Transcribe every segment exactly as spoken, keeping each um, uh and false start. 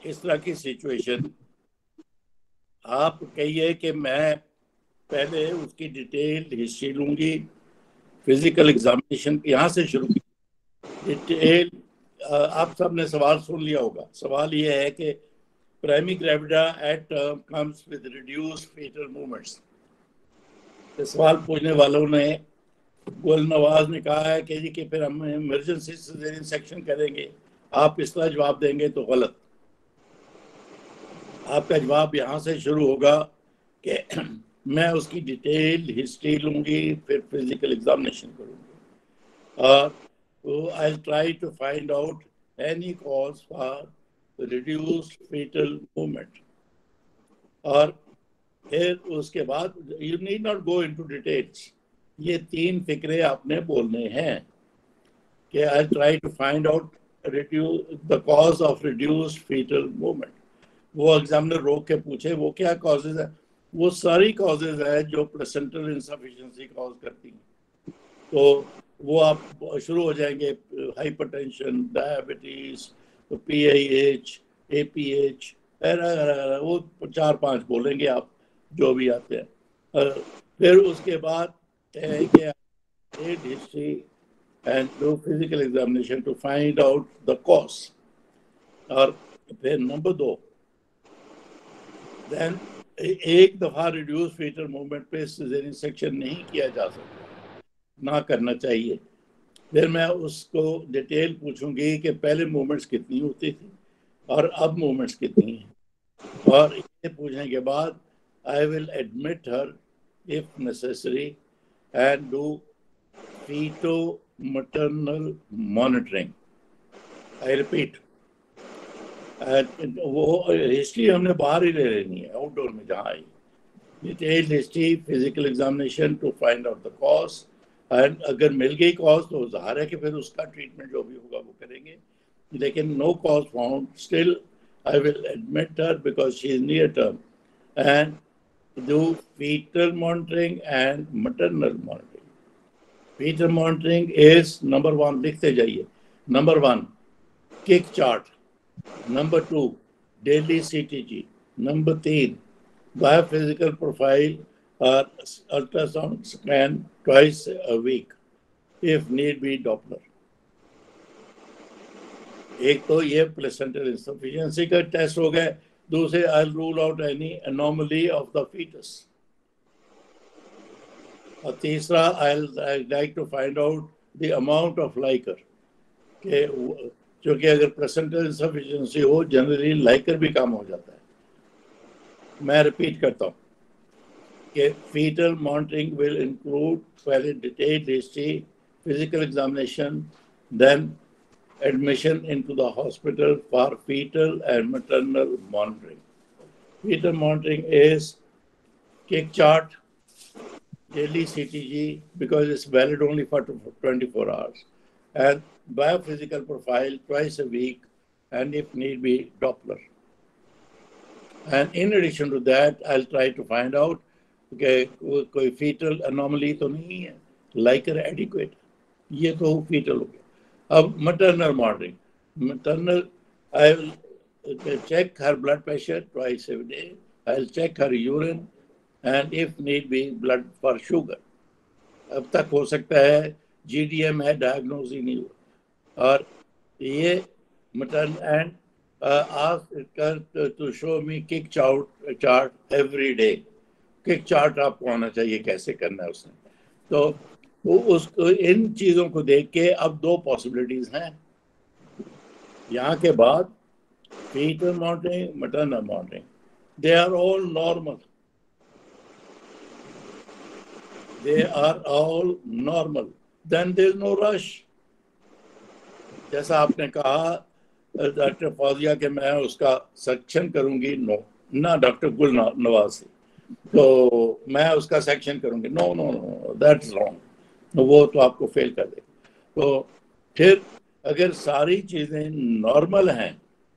इस तरह की सिचुएशन, आप कहिए कि मैं पहले उसकी डिटेल हिस्ट्री लूंगी, फिजिकल एग्जामिनेशन यहाँ से शुरू की डिटेल। आप सबने सवाल सुन लिया होगा। सवाल ये है कि primary gravida at term comes with reduced fetal movements. सवाल पूछने वालों ने, गुल नवाज ने कहा है कि जी कि फिर हम इमरजेंसी सिजेरियन सेक्शन करेंगे। आप इस तरह जवाब देंगे तो गलत। आपका जवाब यहाँ से शुरू होगा कि मैं उसकी डिटेल हिस्ट्री लूंगी, फिर फिजिकल एग्जामिनेशन करूंगी, और I try to find out any cause for reduced fetal movement. और फिर उसके बाद you need not go into details. ये तीन फिक्रे आपने बोलने हैं कि I try to find out reduce the cause of reduced fetal movement. वो एग्जामिनर रोक के पूछे वो क्या कॉजेज है, वो सारी कॉजेज है जो प्लेसेंटल इनसफिशिएंसी कॉज करती हैं। तो वो आप शुरू हो जाएंगे, hypertension, diabetes, P I H, A P H, वो चार पांच बोलेंगे आप जो भी आते हैं। फिर उसके बाद है कि history and do physical examination to find out the cause. और फिर नंबर दो, देन एक दफा रिड्यूस fetal मूवमेंट पे सिजेरियन सेक्शन नहीं किया जा सकता, ना करना चाहिए। फिर मैं उसको डिटेल पूछूंगी कि पहले मूवमेंट्स कितनी होती थी और अब मूवमेंट्स कितनी हैं। और ये पूछने के बाद I will admit her if necessary and do feto maternal monitoring. I repeat, वो हिस्ट्री हमने बाहर ही ले लेनी है, आउटडोर में जहाँ I. Detail history, physical examination to find out the cause, and अगर मिल गई कॉज तो जाहिर है कि फिर उसका ट्रीटमेंट जो भी होगा वो करेंगे। लेकिन no cause found, still I will admit her because she is near term and do fetal monitoring and maternal monitoring. fetal monitoring is number one, लिखते जाइए। Number one, kick chart. Number two, daily C T G. Number तीन, biophysical profile और ultrasound scan twice a week, if need be Doppler. एक तो ये placental insufficiency का test हो गया, दूसरे I rule out any anomaly of the fetus, और तीसरा I like to find out the amount of liquor के, क्योंकि अगर प्लेसेंटल इंसफिशिएंसी हो जनरली लाइकर भी कम हो जाता है। मैं रिपीट करता हूँ कि fetal monitoring will include पहले detailed history, physical examination, then admission into the hospital for fetal and maternal monitoring. Fetal monitoring is kick chart, daily C T G because it's valid only for twenty-four hours, and biophysical profile twice a week, and if need be Doppler. And in addition to that, I'll try to find out कि कोई fetal anomaly तो नहीं है, Likert adequate, ये तो fetal हो गया। अब maternal monitoring, maternal I will check her blood pressure twice every day, I will check her urine and if need be blood for sugar. अब तक हो सकता है जी डी एम है, डायग्नोज ही नहीं हुआ। और ये maternal and ask to show me kick chart chart every day. Kick chart आपको आना चाहिए कैसे करना है उसने। तो वो उसको इन चीजों को देख के अब दो पॉसिबिलिटीज हैं यहाँ के बाद, fetal monitoring, maternal monitoring, they are all normal, they are all normal, then there is no rush। जैसा आपने कहा डॉक्टर फौजिया के मैं उसका सेक्शन करूंगी, नो ना डॉक्टर गुल नवाज से, तो मैं उसका सेक्शन करूंगी, no no no that's wrong, वो तो आपको फेल कर दे। तो फिर अगर सारी चीजें नॉर्मल हैं,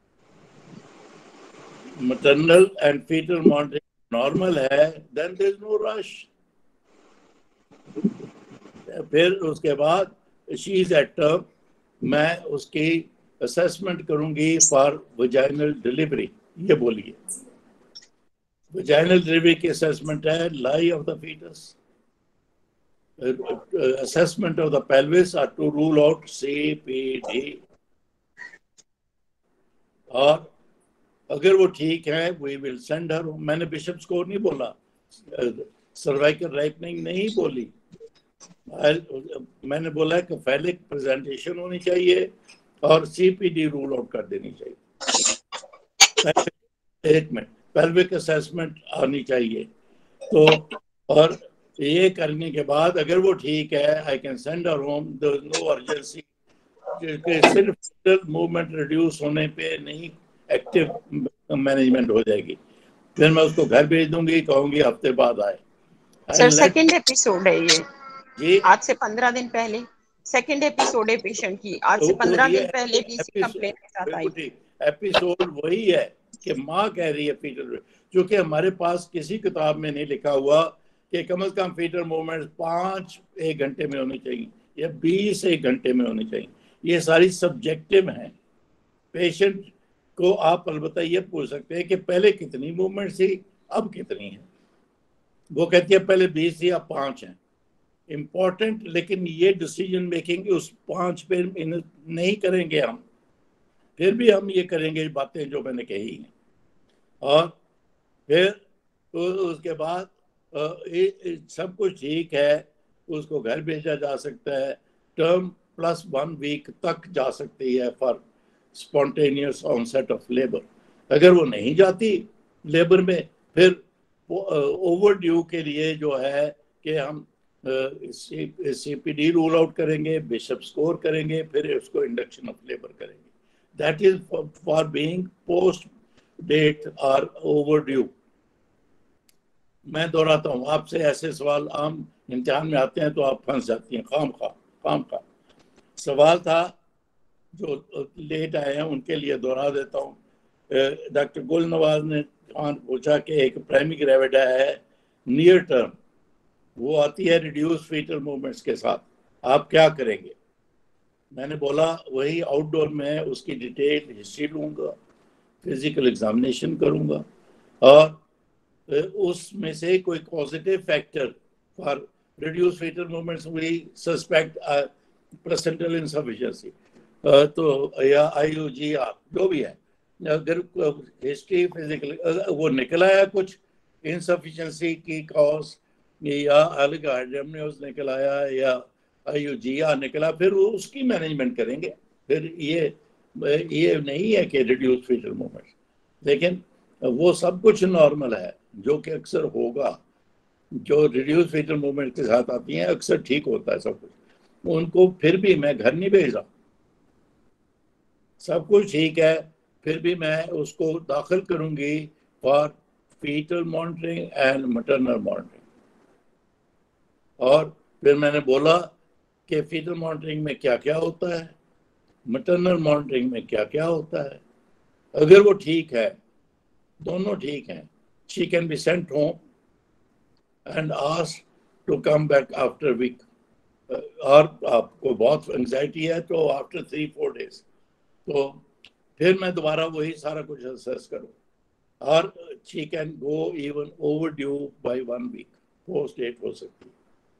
maternal and fetal monitoring normal है, then there is no rush. फिर उसके बाद शी इज एट टर्म, मैं उसकी असेसमेंट करूंगी फॉर वजाइनल डिलीवरी। ये बोलिए, वजाइनल डिलीवरी की असेसमेंट है lie of the fetus, assessment of the pelvis or to rule out C P D. और अगर वो ठीक है वी विल सेंड हर। मैंने बिशप स्कोर नहीं बोला, सर्वाइकल राइपनिंग नहीं बोली, मैंने बोला कि फेलिक प्रेजेंटेशन होनी चाहिए और सीपीडी रूल आउट कर देनी चाहिए। एक मिनट, पेल्विक असेसमेंट आनी चाहिए। तो और ये करने के बाद अगर वो ठीक है I can send her home, there is no urgency. सिर्फ मूवमेंट रिड्यूस होने पे नहीं एक्टिव मैनेजमेंट हो जाएगी, फिर मैं उसको घर भेज दूंगी, कहूंगी हफ्ते बाद आए। सर सेकंड एपिसोड है ये, जी आज से पंद्रह दिन पहले सेकंड एपिसोड है पेशेंट की, आज से पंद्रह दिन पहले पीसी कंप्लेंट के साथ आई थी। एपिसोड वही है कि माँ कह रही है फीटल, जो कि हमारे पास किसी किताब में नहीं लिखा हुआ कि कम से कम फीटल मूवमेंट पाँच एक घंटे में होनी चाहिए या बीस एक घंटे में होनी चाहिए। ये सारी सब्जेक्टिव हैं। पेशेंट को आप अलबत्ता ये पूछ सकते हैं कि पहले कितनी मूवमेंट थी, अब कितनी है। वो कहती है पहले बीस या पाँच हैं, इम्पोर्टेंट। लेकिन ये डिसीजन मेकिंग उस पाँच पे नहीं करेंगे हम, फिर भी हम ये करेंगे बातें जो मैंने कही हैं। और फिर उसके बाद सब कुछ ठीक है, उसको घर भेजा जा सकता है। टर्म प्लस वन वीक तक जा सकती है for spontaneous onset of labour. अगर वो नहीं जाती लेबर में, फिर ओवर ड्यू के लिए जो है कि हम सीपीडी रूल आउट करेंगे, बिशप स्कोर करेंगे, फिर उसको इंडक्शन ऑफ लेबर करेंगे। That is for being post date और ओवर ड्यू। मैं दोहराता हूँ, आपसे ऐसे सवाल आम इम्तिहान में आते हैं तो आप फंस जाती हैं खाम खा खाम खा। सवाल था जो लेट आए हैं उनके लिए दोहरा देता हूँ। डॉक्टर गुल नवाज ने पूछा कि एक प्राइमरी ग्रेविडा है नियर टर्म, वो आती है रिड्यूस फीटल मूवमेंट्स के साथ, आप क्या करेंगे? मैंने बोला वही आउटडोर में उसकी डिटेल हिस्ट्री लूँगा, फिजिकल एग्जामिनेशन करूँगा और उसमें से कोई positive factor for reduce fetal movements we suspect placental insufficiency तो या आईयूजीआर जो भी है, अगर हिस्ट्री फिजिकल वो निकला है कुछ इनसफिशिएंसी की कॉज या एलिगार्डियमनियोस निकल आया या आईयूजीआर निकला, फिर वो उसकी मैनेजमेंट करेंगे। फिर ये ये नहीं है कि रिड्यूस फीटल मूवमेंट, लेकिन वो सब कुछ नॉर्मल है जो कि अक्सर होगा। जो रिड्यूस फीटल मूवमेंट के साथ आती हैं अक्सर ठीक होता है सब कुछ, उनको फिर भी मैं घर नहीं भेज रहा, सब कुछ ठीक है, फिर भी मैं उसको दाखिल करूंगी for fetal monitoring and maternal monitoring. और फिर मैंने बोला कि फीटल मॉनिटरिंग में क्या क्या होता है, मैटरनल मॉनिटरिंग में क्या क्या होता है। अगर वो ठीक है, दोनों ठीक हैं, she can be sent home and ask to come back after week. और आपको बहुत एंजाइटी है तो आफ्टर थ्री फोर डेज तो फिर मैं दोबारा वही सारा कुछ असेस करूँ। और she can go even overdue by one week, post date हो सकती है।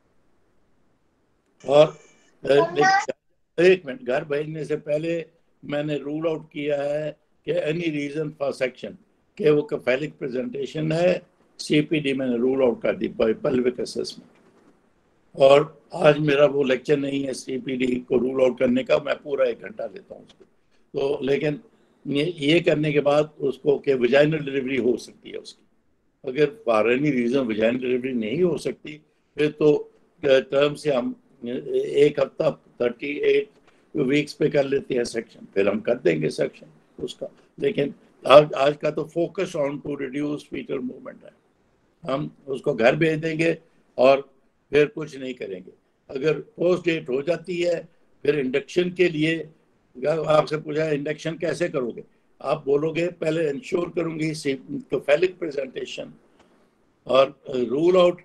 और एक मिनट, घर भेजने से पहले मैंने रूल आउट किया है कि एनी रीजन फॉर सेक्शन कि वो कैफेलिक प्रेजेंटेशन है, सीपीडी मैंने रूल आउट कर दी बाय पेल्विक असेसमेंट। और आज मेरा वो लेक्चर नहीं है सीपीडी को रूल आउट करने का, मैं पूरा एक घंटा लेता हूँ उसको। तो लेकिन ये, ये करने के बाद उसको कि वजाइनल डिलीवरी हो सकती है उसकी, अगर for any reason vaginal delivery नहीं हो सकती फिर तो टर्म से हम एक हफ्ता थर्टी एट वीक्स पे कर लेते हैं सेक्शन, फिर हम कर देंगे सेक्शन उसका। लेकिन आज आज का तो focus on to reduce fetal movement है, हम उसको घर भेज देंगे और फिर कुछ नहीं करेंगे। अगर पोस्ट डेट हो जाती है फिर इंडक्शन के लिए आपसे पूछा इंडक्शन कैसे करोगे, आप बोलोगे पहले इंश्योर करूंगी कैफेलिक प्रेजेंटेशन और रूल आउट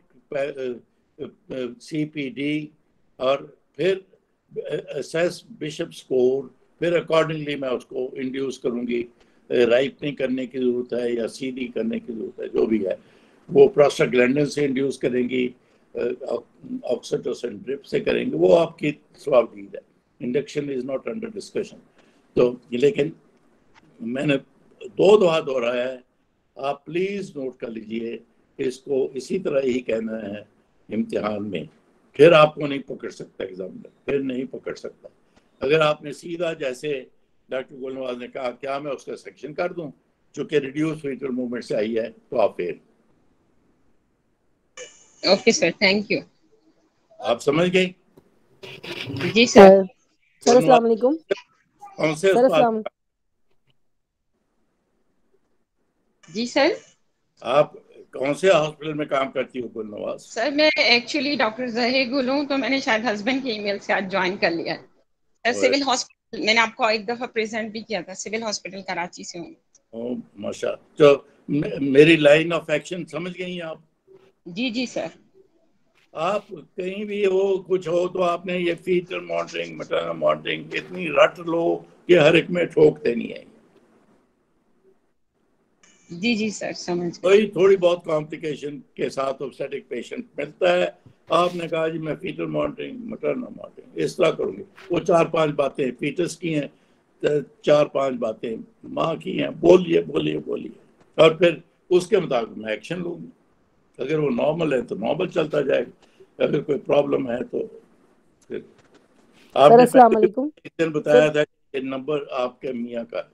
सीपीडी और फिर असेस बिशप स्कोर, फिर अकॉर्डिंगली मैं उसको इंड्यूस करूंगी, राइपनिंग करने की जरूरत है या सीधी करने की जरूरत है, जो भी है वो प्रोस्टाग्लैंडिन से इंड्यूस करेंगी, ऑक्सीटोसिन ड्रिप से करेंगे, वो आपकी स्वाबदीद है। Induction is not under discussion. तो लेकिन मैंने दो दफा दोहराया है, आप प्लीज नोट कर लीजिए, इसको इसी तरह ही कहना है इम्तिहान में, फिर आपको नहीं पकड़ सकता एग्जामिनर, फिर नहीं पकड़ सकता। अगर आपने सीधा जैसे डॉक्टर गुलनवाज ने कहा क्या मैं उसका सेक्शन कर दूं जो कि रिड्यूस फीटल मूवमेंट से आई है, तो आप fail. Okay sir, thank you. आप समझ गए? जी सर। सर अस्सलाम वालेकुम। कौन से सर अस्सलाम। जी सर। आप कौन से हॉस्पिटल में काम करती हो गुलनवाज? सर मैं एक्चुअली डॉक्टर जहीर गुल हूँ, तो मैंने शायद हस्बैंड के ईमेल से आज ज्वाइन कर लिया है। सिविल हॉस्पिटल, मैंने आपको एक दफा प्रेजेंट भी किया था, सिविल हॉस्पिटल कराची से हूँ। ओ माशा। तो मेरी लाइन ऑफ एक्शन समझ गई आप? जी जी सर। आप कहीं भी हो, कुछ हो, तो आपने ये फीटल मॉनिटरिंग, मैटरनल मॉनिटरिंग इतनी रट लो कि हर एक में ठोक देनी है। जी जी सर, समझ गए। कोई थोड़ी बहुत कॉम्प्लिकेशन के साथ ऑब्स्टेटिक पेशेंट मिलता है, आपने कहा जी मैं फीटल मॉनिटरिंग, मैटरनल मॉनिटरिंग इस तरह करूंगी, वो चार पांच बातें फीटस की हैं, चार पांच बातें माँ की हैं, बोलिए बोलिए बोलिए, और फिर उसके मुताबिक मैं एक्शन लूंगी। अगर वो नॉर्मल है तो नॉर्मल चलता जाएगा, अगर कोई प्रॉब्लम है तो फिर। आपने अस्सलाम वालेकुम। दिन बताया था कि नंबर आपके मियाँ का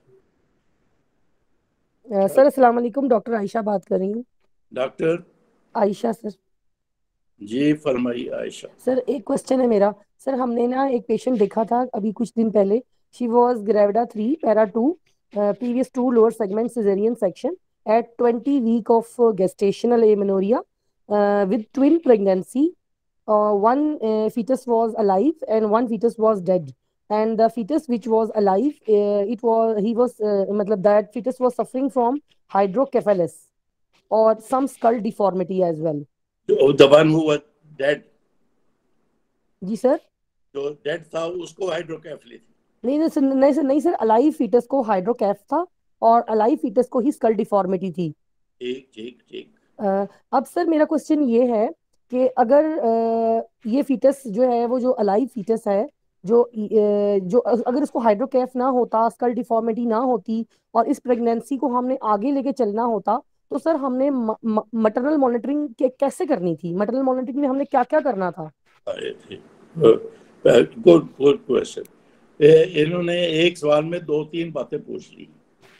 है। सर अस्सलाम वालेकुम, डॉक्टर आयशा बात कर रही हूँ। Doctor Ayesha sir. जी फरमाइए आयशा। सर एक क्वेश्चन है मेरा। सर हमने ना एक पेशेंट देखा था अभी कुछ दिन पहले। She was gravida three para two, previous two lower segment caesarean section at twenty week of gestational amenorrhoea with twin pregnancy. One uh, fetus was alive and one fetus was dead. And the fetus which was alive, uh, it was he was uh, matlab that fetus was suffering from hydrocephalus or some skull deformity as well. The one who was dead, जी sir. जो dead था उसको हाइड्रोकेफली थी? नहीं नहीं sir, नहीं sir, नहीं sir, alive foetus को हाइड्रोकैफ था और अलाइव फीटस को ही स्कल डिफॉर्मिटी थी। ठीक ठीक ठीक। अ, अब सर मेरा क्वेश्चन ये है कि अगर अ, ये फीटस जो है वो जो अलाइव फीटस है, जो अ, जो अगर उसको हाइड्रोकैफ ना होता, स्कल डिफॉर्मिटी ना होती और इस प्रेगनेंसी को हमने आगे लेके चलना होता, तो सर हमने मटरनल मॉनिटरिंग कैसे करनी थी? मटरनल मॉनिटरिंग में हमने क्या क्या करना था? Good good question. इन्होंने एक सवाल में दो तीन बातें पूछ ली।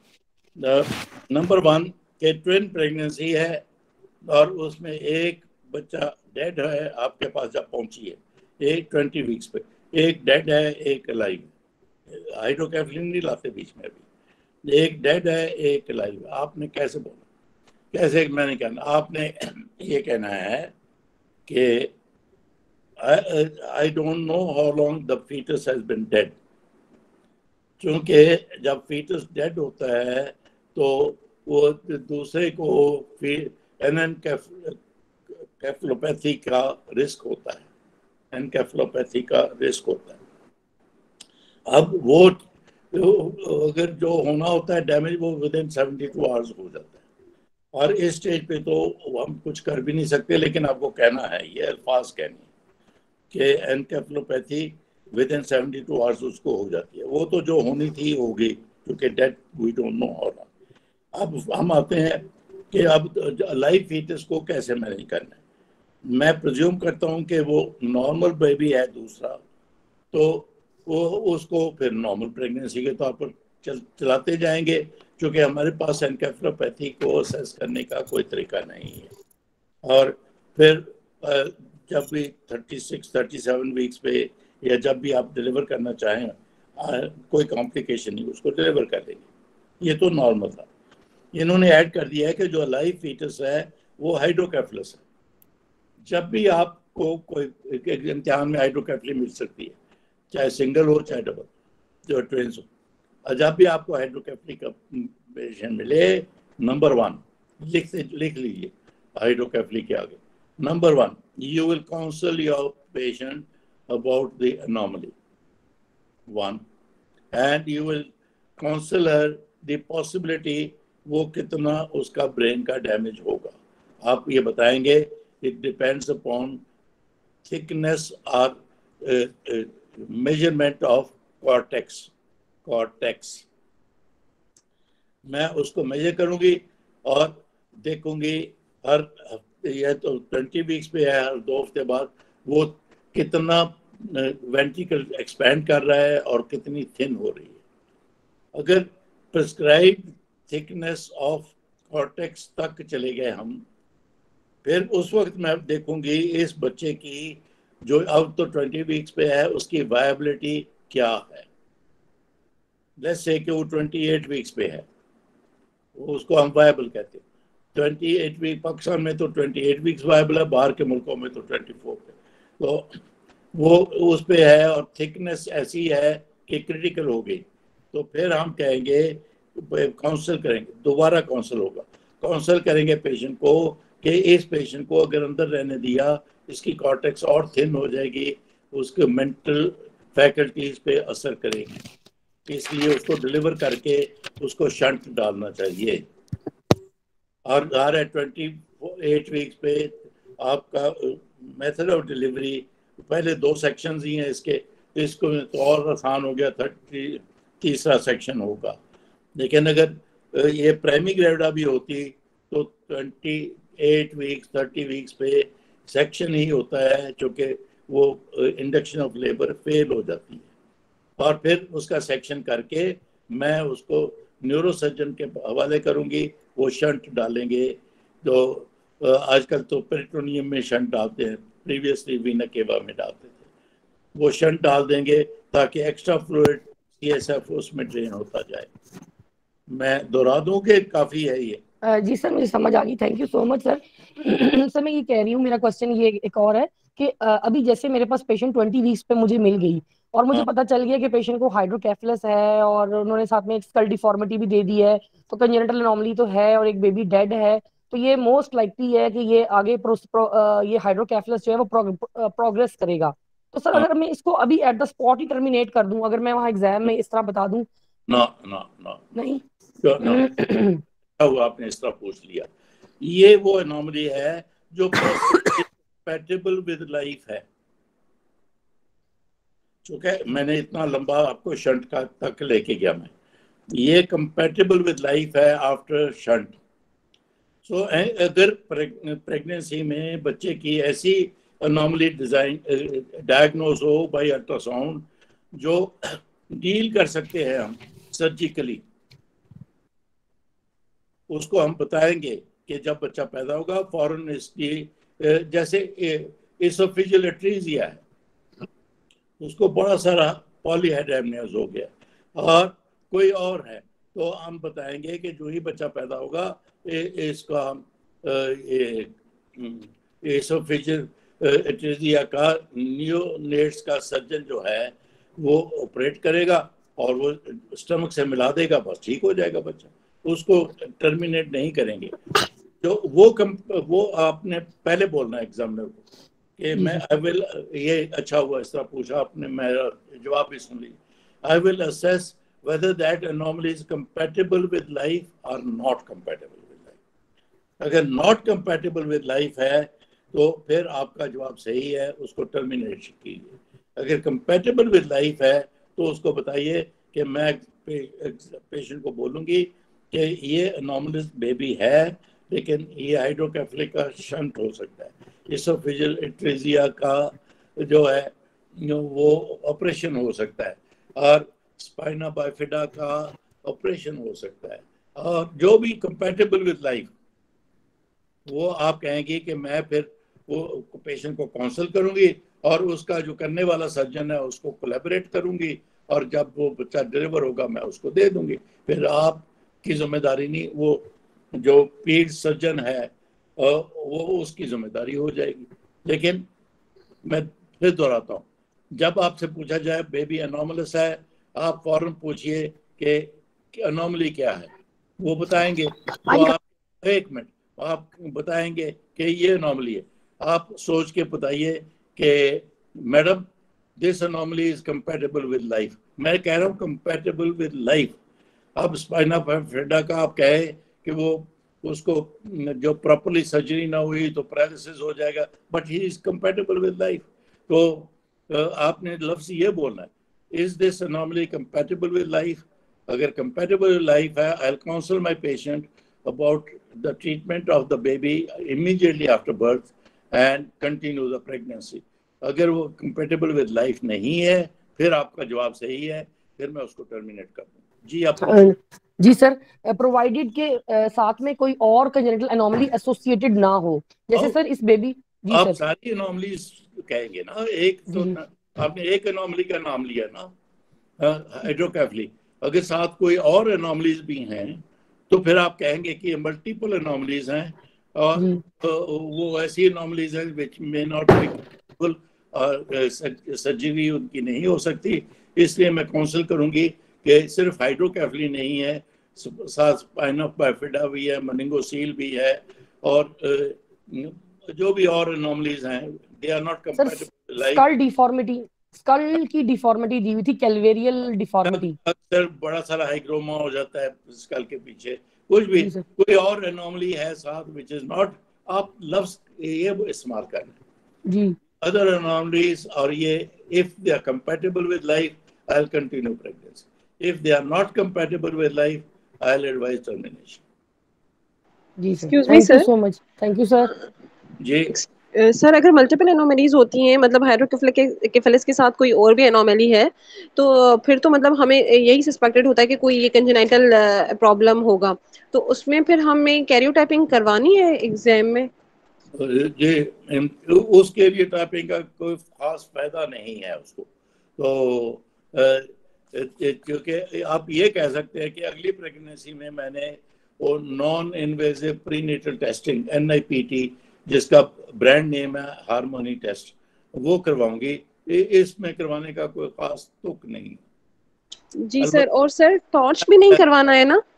नंबर वन के ट्विन प्रेगनेंसी है और उसमें एक बच्चा डेड है आपके पास जब पहुंची है, एक ट्वेंटी वीक्स पे, एक डेड है एक लाइव। हाइड्रोकेफलिन नहीं लाते बीच में अभी। एक डेड है एक लाइव, आपने कैसे बोला? कैसे मैंने कहना, आपने ये कहना है कि I don't know how long the foetus has been dead, क्योंकि जब फीटस डेड होता है तो वो दूसरे को फिर एनकेफेलोपैथी का रिस्क होता है, एनकेफेलोपैथी का रिस्क होता है। अब वो अगर जो होना होता है डैमेज, वो within seventy two hours हो जाता है, और इस स्टेज पे तो हम कुछ कर भी नहीं सकते, लेकिन आपको कहना है, ये अल्फाज कहनी कि encephalopathy within seventy two hours उसको हो जाती है। वो तो जो होनी थी होगी, क्योंकि dead we don't know how long. अब हम आते हैं कि अब लाइव फीटस को कैसे मैनेज करना है। मैं प्रिज्यूम करता हूं कि वो नॉर्मल बेबी है दूसरा, तो वो उसको फिर नॉर्मल प्रेगनेंसी के तौर पर चल चलाते जाएंगे, क्योंकि हमारे पास एनकेफेलोपैथी को असेस करने का कोई तरीका नहीं है। और फिर जब भी thirty six thirty seven weeks पे या जब भी आप डिलीवर करना चाहें, कोई कॉम्प्लिकेशन नहीं, उसको डिलीवर कर देंगे। ये तो नॉर्मल था। इन्होंने ऐड कर दिया है कि जो लाइव फीटस है वो हाइड्रोकेफलस है। जब भी आपको कोई इम्तिहान में हाइड्रोकेफली मिल सकती है, चाहे सिंगल हो चाहे डबल, जो ट्विंस हो, जब भी आपको हाइड्रोकेफली का पेशेंट मिले, नंबर वन लिख लिख लीजिए हाइड्रोकेफली के आगे, number one, you will counsel your patient about the anomaly. One. And you will counsel her the possibility वो कितना उसका ब्रेन का डैमेज होगा। आप ये बताएंगे इट डिपेंड्स अपॉन थिकनेस और मेजरमेंट ऑफ कॉर्टेक्स कॉर्टेक्स मैं उसको मेजर करूंगी और देखूंगी हर हफ्ते, यह तो ट्वेंटी वीक्स पे है, हर दो हफ्ते बाद वो कितना वेंट्रिकल एक्सपैंड कर रहा है और कितनी थिन हो रही है। अगर प्रिस्क्राइब थिकनेस ऑफ कॉर्टेक्स तक चले गए हम, फिर उस वक्त मैं देखूंगी इस बच्चे की जो अब तो ट्वेंटी वीक्स पे है उसकी वायबिलिटी क्या है। लेट्स से कि वो ट्वेंटी एट वीक्स पे है, उसको हम वायबल कहते हैं। ट्वेंटी एट वीक पाकिस्तान में तो ट्वेंटी एट वीक्स वायबल है, बाहर के मुल्कों में तो ट्वेंटी फोर पे। तो वो उस पे है और थिकनेस ऐसी है कि क्रिटिकल हो गई, तो फिर हम कहेंगे काउंसिल करेंगे, दोबारा काउंसिल होगा, काउंसिल करेंगे पेशेंट को कि इस पेशेंट को अगर अंदर रहने दिया इसकी कॉर्टेक्स और थिन हो जाएगी, उसके मेंटल फैकल्टीज पे असर करेगी, इसलिए उसको डिलीवर करके उसको शंट डालना चाहिए। और आ रहा है ट्वेंटी एट वीक्स पे आपका मेथड ऑफ डिलीवरी, पहले दो सेक्शंस ही हैं इसके, तो इसको तो और आसान हो गया, थर्टी तीसरा सेक्शन होगा। लेकिन अगर ये प्राइमरी ग्रेविडा भी होती तो twenty eight weeks thirty weeks पे सेक्शन ही होता है, चूँकि वो इंडक्शन ऑफ लेबर फेल हो जाती है, और फिर उसका सेक्शन करके मैं उसको न्यूरोसर्जन के हवाले करूंगी, वो शंट डालेंगे। तो आजकल तो पेरिटोनियम में शंट डालते हैं, प्रीवियसली वीना केवा में डालते थे, वो शंट डाल देंगे ताकि एक्स्ट्रा फ्लूइड सीएसएफ उसमें ड्रेन होता जाए। मैं दोहरा दूं कि काफ़ी है ये? Uh, जी सर, मुझे समझ आ गई, thank you so much sir. Sir मैं ये कह रही हूँ, मेरा क्वेश्चन ये एक और है कि uh, अभी जैसे मेरे पास पेशेंट ट्वेंटी वीक्स पे मुझे मिल गई और मुझे हाँ। पता चल गया कि पेशेंट को हाइड्रोकेफलस है और उन्होंने साथ में एक स्कल डिफॉर्मिटी भी दे दी है, तो कंजेनिटल एनोमली तो है और एक बेबी डेड है, तो ये मोस्ट लाइकली है कि ये आगे प्रो, प्रो, uh, ये हाइड्रोकेफलस जो है वो प्रो, प्रोग्रेस करेगा। तो सर हाँ। अगर मैं इसको अभी एट द स्पॉट ही टर्मिनेट कर दूं, अगर मैं वहाँ एग्जाम में इस तरह बता दूं? ना ना ना नहीं। वो आपने इस तरह पूछ लिया, ये वो एनोमली है जो कंपैटिबल विद लाइफ है। चूंकि मैंने इतना लंबा आपको शंट का तक लेके गया, मैं ये कंपैटिबल विद लाइफ है आफ्टर शंट। सो अगर प्रेगनेंसी में बच्चे की ऐसी एनोमली डिजाइन डायग्नोज हो बाय अल्ट्रासाउंड जो डील कर सकते हैं हम सर्जिकली, उसको हम बताएंगे कि जब बच्चा पैदा होगा फौरन इसकी, जैसे इसोफेजियल एट्रीजिया है, उसको बड़ा सारा पॉलीहाइड्रेमनियाज हो गया और कोई और है, तो हम बताएंगे कि जो ही बच्चा पैदा होगा इसका इसोफेजियल एट्रीजिया का नियोनेट्स का सर्जन जो है वो ऑपरेट करेगा और वो स्टमक से मिला देगा, बस ठीक हो जाएगा बच्चा, उसको टर्मिनेट नहीं करेंगे। जो वो कम, वो आपने पहले बोलना है एग्जामिनर को कि मैं आई विल, ये अच्छा हुआ इस तरह पूछा आपने, मेरा जवाब भी सुन लिया। I will assess whether that anomaly is compatible with life or not compatible with life। अगर not compatible with life है तो फिर आपका जवाब सही है, उसको टर्मिनेट कीजिए। अगर compatible with life है तो उसको बताइए कि मैं पेशेंट को बोलूँगी कि ये अनोमलस बेबी है, लेकिन ये हाइड्रोकेफलिक का शंट हो सकता है, इसोफेजियल एट्रीजिया का जो है वो ऑपरेशन हो सकता है, और स्पाइना बाइफिडा का ऑपरेशन हो सकता है, और जो भी कंपैटिबल विद लाइफ वो आप कहेंगे कि मैं फिर वो पेशेंट को काउंसिल करूंगी और उसका जो करने वाला सर्जन है उसको कोलैबोरेट करूंगी, और जब वो बच्चा डिलीवर होगा मैं उसको दे दूंगी। फिर आपकी जिम्मेदारी नहीं, वो जो पीड सर्जन है वो उसकी जिम्मेदारी हो जाएगी। लेकिन मैं फिर दोहराता हूँ, जब आपसे पूछा जाए बेबी एनोमलस है, आप फौरन पूछिए कि एनोमली क्या है, वो बताएंगे। तो आप एक मिनट आप बताएंगे कि ये एनोमली है, आप सोच के बताइए कि madam this anomaly is compatible with life, मैं कह रहा हूँ कंपैटिबल विद लाइफ। अब स्पाइना बिफिडा का आप कहे कि वो उसको जो प्रॉपरली सर्जरी ना हुई तो पैरालिसिस हो जाएगा, but he is compatible with life. तो आपने लफ्ज ये बोलना है, is this anomaly compatible with life? अगर कंपैटिबल विद लाइफ है, I will counsel my patient about the treatment of the baby immediately after birth and continue the pregnancy. अगर वो कंपैटिबल विद लाइफ नहीं है, फिर आपका जवाब सही है, फिर मैं उसको टर्मिनेट कर दूँ। जी आप अ, जी सर, प्रोवाइडेड के अ, साथ में कोई और कंजेनिटल एनोमली एसोसिएटेड ना हो, जैसे और सर इस बेबी। जी आप सर। सारी एनॉमलीज कहेंगे ना, एक तो जी न, आपने एक एनॉमली का नाम लिया ना, हाइड्रोकेफली, अगर साथ कोई और एनॉमलीज भी हैं तो फिर आप कहेंगे कि मल्टीपल एनॉमलीज हैं और जी uh, वो ऐसी एनॉमलीज हैं which may not be possible और सर्जरी उनकी नहीं हो सकती। इसलिए मैं काउंसिल करूंगी कि सिर्फ हाइड्रोकेफली नहीं है, साथ स्पाइना बिफिडा भी है, मेनिंगोसील भी है, और uh, जो भी और एनॉमलीज हैं, they are not sir, compatible life. Skull deformity, skull की डिफॉर्मिटी दी हुई थी, कैलवेरियल डिफॉर्मिटी। अक्सर बड़ा सारा हाइग्रोमा हो जाता है स्कल के पीछे, कुछ भी जी सर। कोई और एनॉमली है साथ विच इज नॉट, आप लफ्ज ये इस्तेमाल करना। जी other anomalies और ये if they are compatible with life, I'll continue pregnancy. If they are not compatible with life, I'll advise termination. जी sir, excuse me thank you sir. So much, thank you sir. जी sir, अगर multiple anomalies होती हैं, मतलब hydrocephalus के साथ कोई और भी एनोमली है, तो फिर तो मतलब हमें यही सस्पेक्टेड होता है कि कोई ये कंजेनाइटल प्रॉब्लम होगा, तो उसमें फिर हमें कैरियोटाइपिंग करवानी है एग्जाम में? जी उसके लिए टाइपिंग का कोई खास फायदा नहीं है उसको, तो क्योंकि आप ये कह सकते हैं कि अगली प्रेगनेंसी में मैंने वो non invasive prenatal testing N I P T, जिसका ब्रांड नेम है हार्मोनी टेस्ट, वो करवाऊंगी। इसमें करवाने का कोई खास तुक नहीं। जी सर, और सर टॉर्च भी नहीं करवाना है ना?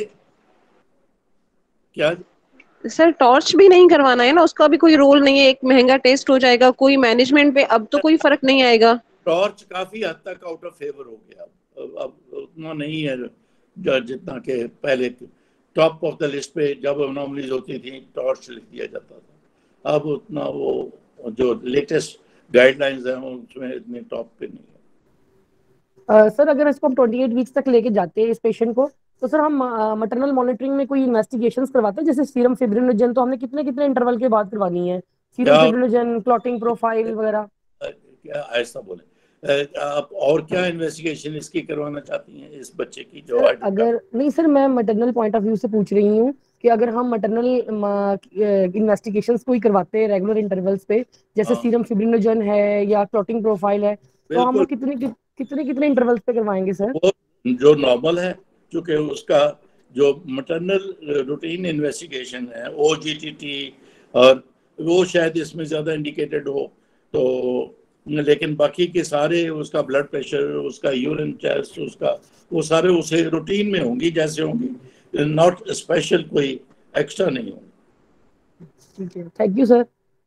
क्या सर, टॉर्च भी नहीं करवाना है ना? उसका भी कोई रोल नहीं है, एक महंगा टेस्ट हो जाएगा, कोई मैनेजमेंट पे अब तो कोई फर्क नहीं आएगा। टॉर्च काफी हद तक आउट ऑफ फेवर हो गया, अब अब उतना नहीं है जो जितना के पहले टॉप ऑफ द लिस्ट पे जब एनॉमलीज होती थी टॉर्च लिख दिया जाता था। अब उतना वो जो लेटेस्ट गाइडलाइंस हैं उसमें इतने टॉप पे नहीं है। uh, सर, अगर इसको हम अट्ठाईस वीक्स तक लेके जाते हैं इस पेशेंट को, तो सर हम मटरनल मॉनिटरिंग में कोई इन्वेस्टिगेशंस करवाते हैं, जैसे सीरम फिब्रिनोजन तो हमने कितने कितने इंटरवल के बाद करवानी है, सीरम फिब्रिनोजन, क्लॉटिंग प्रोफाइल वगैरह? क्या ऐसा बोले आप, और क्या इन्वेस्टिगेशन इसकी करवाना चाहती हैं इस बच्चे की जो? सर, अगर नहीं सर, मैं मटरनल पॉइंट ऑफ व्यू से पूछ रही हूँ कि अगर हम मटरनल इन्वेस्टिगेशंस कोई करवाते हैं रेगुलर इंटरवल्स पे, जैसे हाँ, सीरम फिब्रिनोजन है या क्लॉटिंग प्रोफाइल है, तो हम वो बिल्कुल कितने कितने कितने इंटरवल्स पे करवाएंगे सर? वो जो नॉर्मल है, क्योंकि उसका जो मटरनल रूटीन इन्वेस्टिगेशन है ओ जी टी टी, और वो शायद इसमें ज़्यादा इंडिकेटेड हो, तो लेकिन बाकी के सारे उसका ब्लड प्रेशर, उसका यूरिन टेस्ट, उसका वो सारे उसे रूटीन में होंगी जैसे होंगी, नॉट स्पेशल कोई एक्स्ट्रा नहीं होंगी। ठीक है, थैंक यू सर।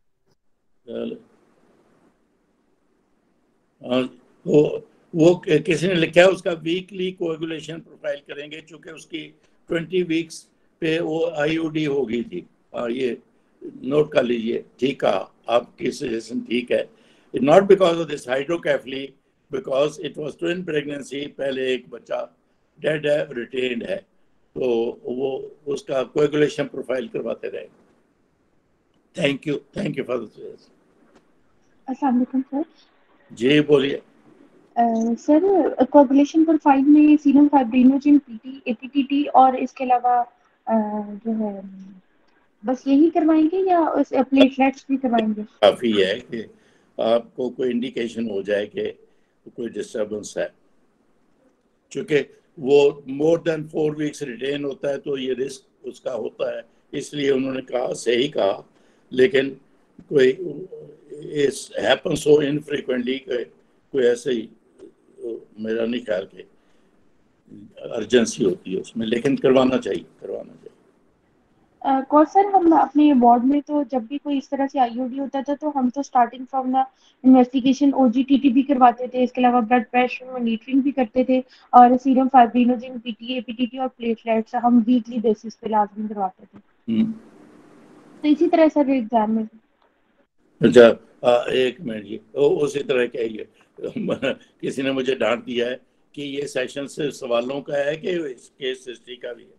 वो वो किसी ने लिखा है उसका वीकली कोएगुलेशन प्रोफाइल करेंगे, क्योंकि उसकी ट्वेंटी वीक्स पे वो आई यू डी हो गई थी। आ, ये नोट कर लीजिए, ठीक है, आपकी सजेशन ठीक है। Not because of this hydrocephaly, because it was twin pregnancy, पहले एक बच्चा डेड है, रिटेन्ड है, तो वो उसका कोएगुलेशन प्रोफाइल करवाते रहे। Thank you, thank you for the suggestion. अस्सलाम वालेकुम सर। जी बोलिए। सर, कोगुलेशन प्रोफाइल में सीरम फाइब्रिनोजन, पीटी, एपीटीटी और इसके अलावा जो है बस यही करवाएंगे या उस प्लेटलेट्स भी करवाएंगे? काफ़ी है कि आपको कोई इंडिकेशन हो जाए कि कोई डिस्टर्बेंस है, क्योंकि वो more than four weeks retain होता है तो ये रिस्क उसका होता है, इसलिए उन्होंने कहा, सही कहा, लेकिन कोई इस हैपन सो इनफ्रीक्वेंटली, कोई ऐसे ही मेरा नहीं ख्याल कि अर्जेंसी होती है उसमें, लेकिन करवाना चाहिए, करवाना चाहिए। कौन सर हम अपने वार्ड में तो जब भी कोई इस तरह से आईओडी होता था तो हम तो starting from the investigation OGTT भी करवाते थे, इसके अलावा ब्लड प्रेशर मॉनिटरिंग भी करते थे और सीरम फाइब्रिनोजेन पीटी एपीटीटी और प्लेटलेट्स हम वीकली बेसिस पे लाजमी करवाते थे। तो इसी तरह सर एग्जाम में। अच्छा आ, एक मिनट जी, उसी तरह क्या ये किसी ने मुझे डांट दिया है कि ये सेशन सिर्फ सवालों का है कि केस हिस्ट्री का भी है।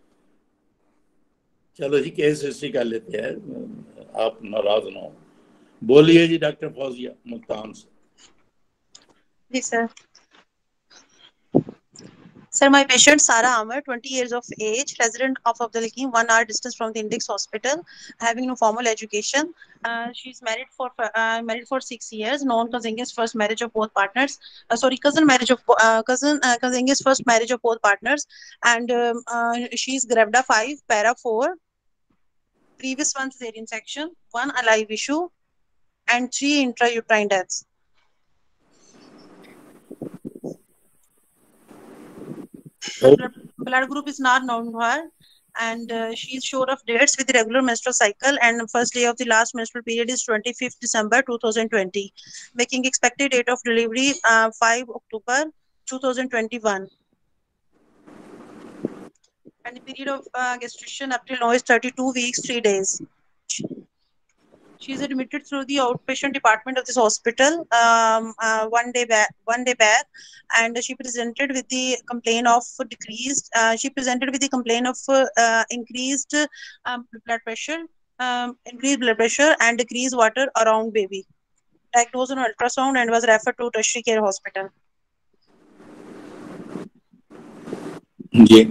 चलो जी केस हिस्ट्री कर लेते हैं, आप नाराज ना हो। बोलिए जी डॉक्टर फौजिया मुल्तान से। जी sir. Sir, my patient Sarah Amar, twenty years of age, resident of Abdul Hakim, one hour distance from the Index Hospital, having no formal education. Uh, she's married for uh, married for six years. Known Kazenga's first marriage of both partners. Uh, sorry, cousin marriage of uh, cousin uh, Kazenga's first marriage of both partners, and um, uh, she's Gravda five, Para four. Previous one cesarean section, one alive issue, and three intrauterine deaths. Her blood, blood group is not known to her, and uh, she is short of dates with the regular menstrual cycle, and first day of the last menstrual period is twenty-fifth December two thousand twenty, making expected date of delivery uh, five October two thousand twenty-one. And the period of uh, gestation up till now is thirty-two weeks, three days. She is admitted through the outpatient department of this hospital um, uh, one day back. One day back, and she presented with the complaint of decreased. Uh, she presented with the complaint of uh, increased um, blood pressure, um, increased blood pressure, and decreased water around baby. Diagnosed on ultrasound and was referred to tertiary care hospital. जी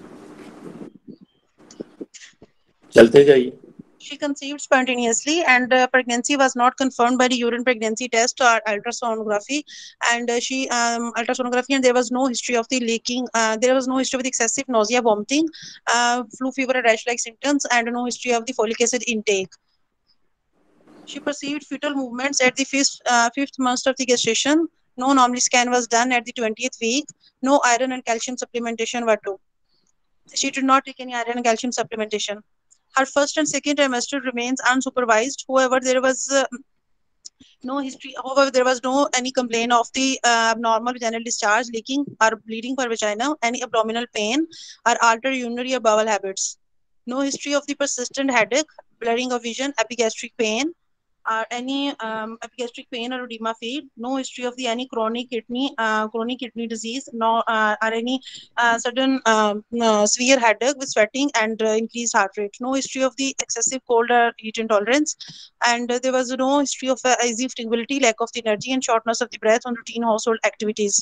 चलते जाइए। She conceived spontaneously, and uh, pregnancy was not confirmed by the urine pregnancy test or ultrasonography. And uh, she um, ultrasonography, and there was no history of the leaking. Uh, there was no history of the excessive nausea, vomiting, uh, flu fever, and rash-like symptoms, and no history of the folic acid intake. She perceived fetal movements at the fifth, uh, fifth month of the gestation. No anomaly scan was done at the twentieth week. No iron and calcium supplementation were due. She did not take any iron and calcium supplementation. Her first and second trimester remains unsupervised. However, there was uh, no history. However, there was no any complaint of the uh, abnormal vaginal discharge, leaking, or bleeding for vagina, any abdominal pain, or altered urinary or bowel habits. No history of the persistent headache, blurring of vision, epigastric pain, or any um, epigastric pain or edema feed. No history of the any chronic kidney uh, chronic kidney disease. No uh, or any uh, sudden um, uh, severe headache with sweating and uh, increased heart rate. No history of the excessive cold or heat intolerance, and uh, there was no history of uh, easy fatigability, lack of the energy, and shortness of the breath on routine household activities.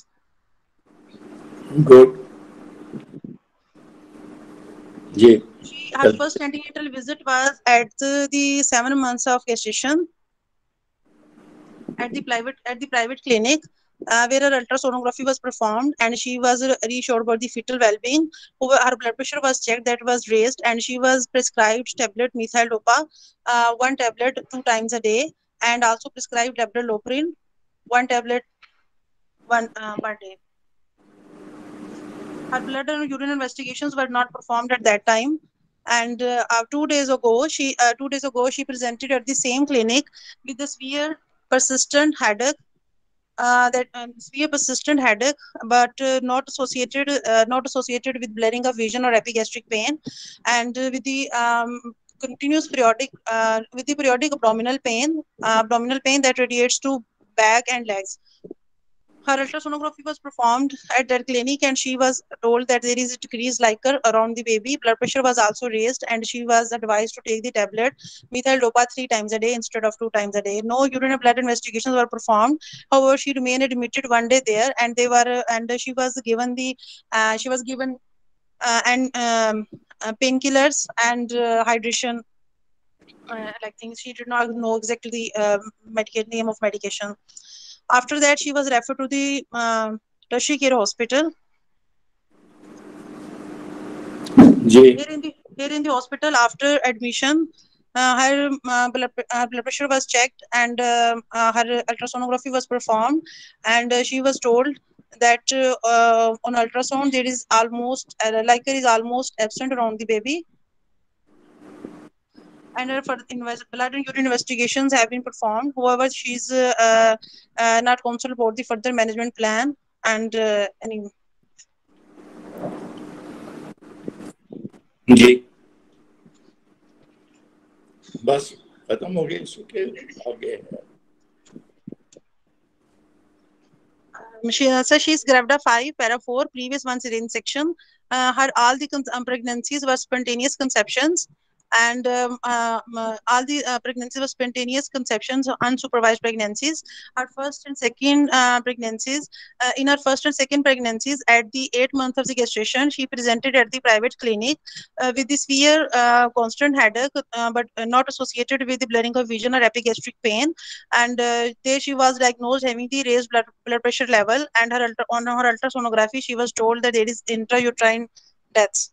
Good. Yeah. She, her first antenatal visit was at the, the seven months of gestation at the private at the private clinic, uh, where her ultrasonography was performed, and she was reassured about the fetal well-being. Her blood pressure was checked, that was raised, and she was prescribed tablet methyl dopa, uh, one tablet two times a day, and also prescribed levodopa, one tablet one uh, per day. Her blood and urine investigations were not performed at that time. And uh, uh, two days ago, she uh, two days ago she presented at the same clinic with a severe persistent headache. Uh, that uh, severe persistent headache, but uh, not associated uh, not associated with blurring of vision or epigastric pain, and uh, with the um, continuous periodic uh, with the periodic abdominal pain, uh, abdominal pain that radiates to back and legs. Her ultrasonography was performed at that clinic, and she was told that there is a decreased liquor around the baby. Blood pressure was also raised, and she was advised to take the tablet methyl dopa three times a day instead of two times a day. No urine and blood investigations were performed. However, she remained admitted one day there, and they were uh, and she was given the uh, she was given uh, and um, uh, painkillers and uh, hydration uh, like things. She did not know exactly the uh, medication name of medication. After that, she was referred to the uh, tertiary care hospital. Here in the here in the hospital, after admission, uh, her, uh, blood, her blood pressure was checked, and uh, uh, her ultrasonography was performed, and uh, she was told that uh, on ultrasound there is almost uh, liquor is almost absent around the baby. and her further invest blood and urine investigations have been performed. However, she's uh, uh, uh, not counsel about the further management plan and uh, any. जी बस खत्म हो गया इसके आगे Um, she uh, so she's gravida five, para four, previous one cesarean section. Uh, her all the con- um, pregnancies were spontaneous conceptions, and um, uh, uh, all the uh, pregnancies were spontaneous conceptions, unsupervised pregnancies. Her first and second uh, pregnancies, uh, in her first and second pregnancies, at the eight month of the gestation, she presented at the private clinic uh, with the severe uh, constant headache, uh, but uh, not associated with the blurring of vision or epigastric pain. And uh, there she was diagnosed having the raised blood, blood pressure level, and her ultra, on her ultrasonography she was told that there is intrauterine deaths.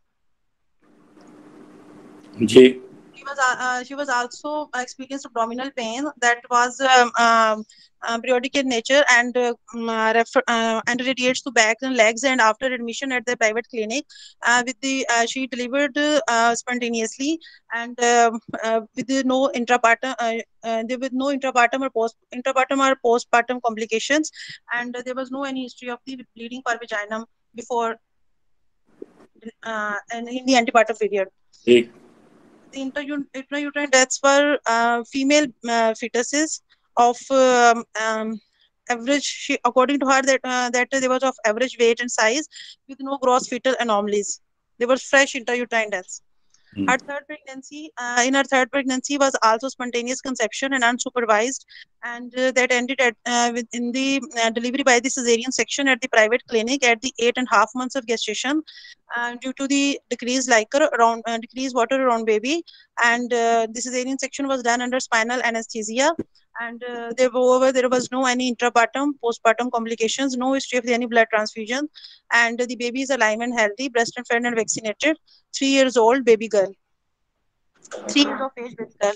Ji She was uh, uh, she was also experienced abdominal pain that was um, um, uh, periodic in nature and uh, um, uh, refer, uh, and radiates to back and legs. And after admission at the private clinic, uh, with the uh, she delivered uh, spontaneously and um, uh, with the no intrapartum uh, uh, there was no intrapartum or post intrapartum or postpartum complications, and there was no any history of the bleeding per vaginum before uh, and in the antepartum period. ठीक The intrauterine deaths were uh, female uh, fetuses of um, um, average. She, according to her, that uh, that they was of average weight and size with no gross fetal anomalies. They were fresh intrauterine deaths. Her third pregnancy, uh, in her third pregnancy, was also spontaneous conception and unsupervised, and uh, that ended at uh, within the uh, delivery by the cesarean section at the private clinic at the eight and a half months of gestation, uh, due to the decreased liquor around uh, decreased water around baby, and uh, the cesarean section was done under spinal anesthesia. And uh, there, however, there was no any intrapartum, postpartum complications, no history of any blood transfusion, and the baby is alive and healthy, breast and fed and vaccinated. Three years old baby girl. Three years of age baby girl.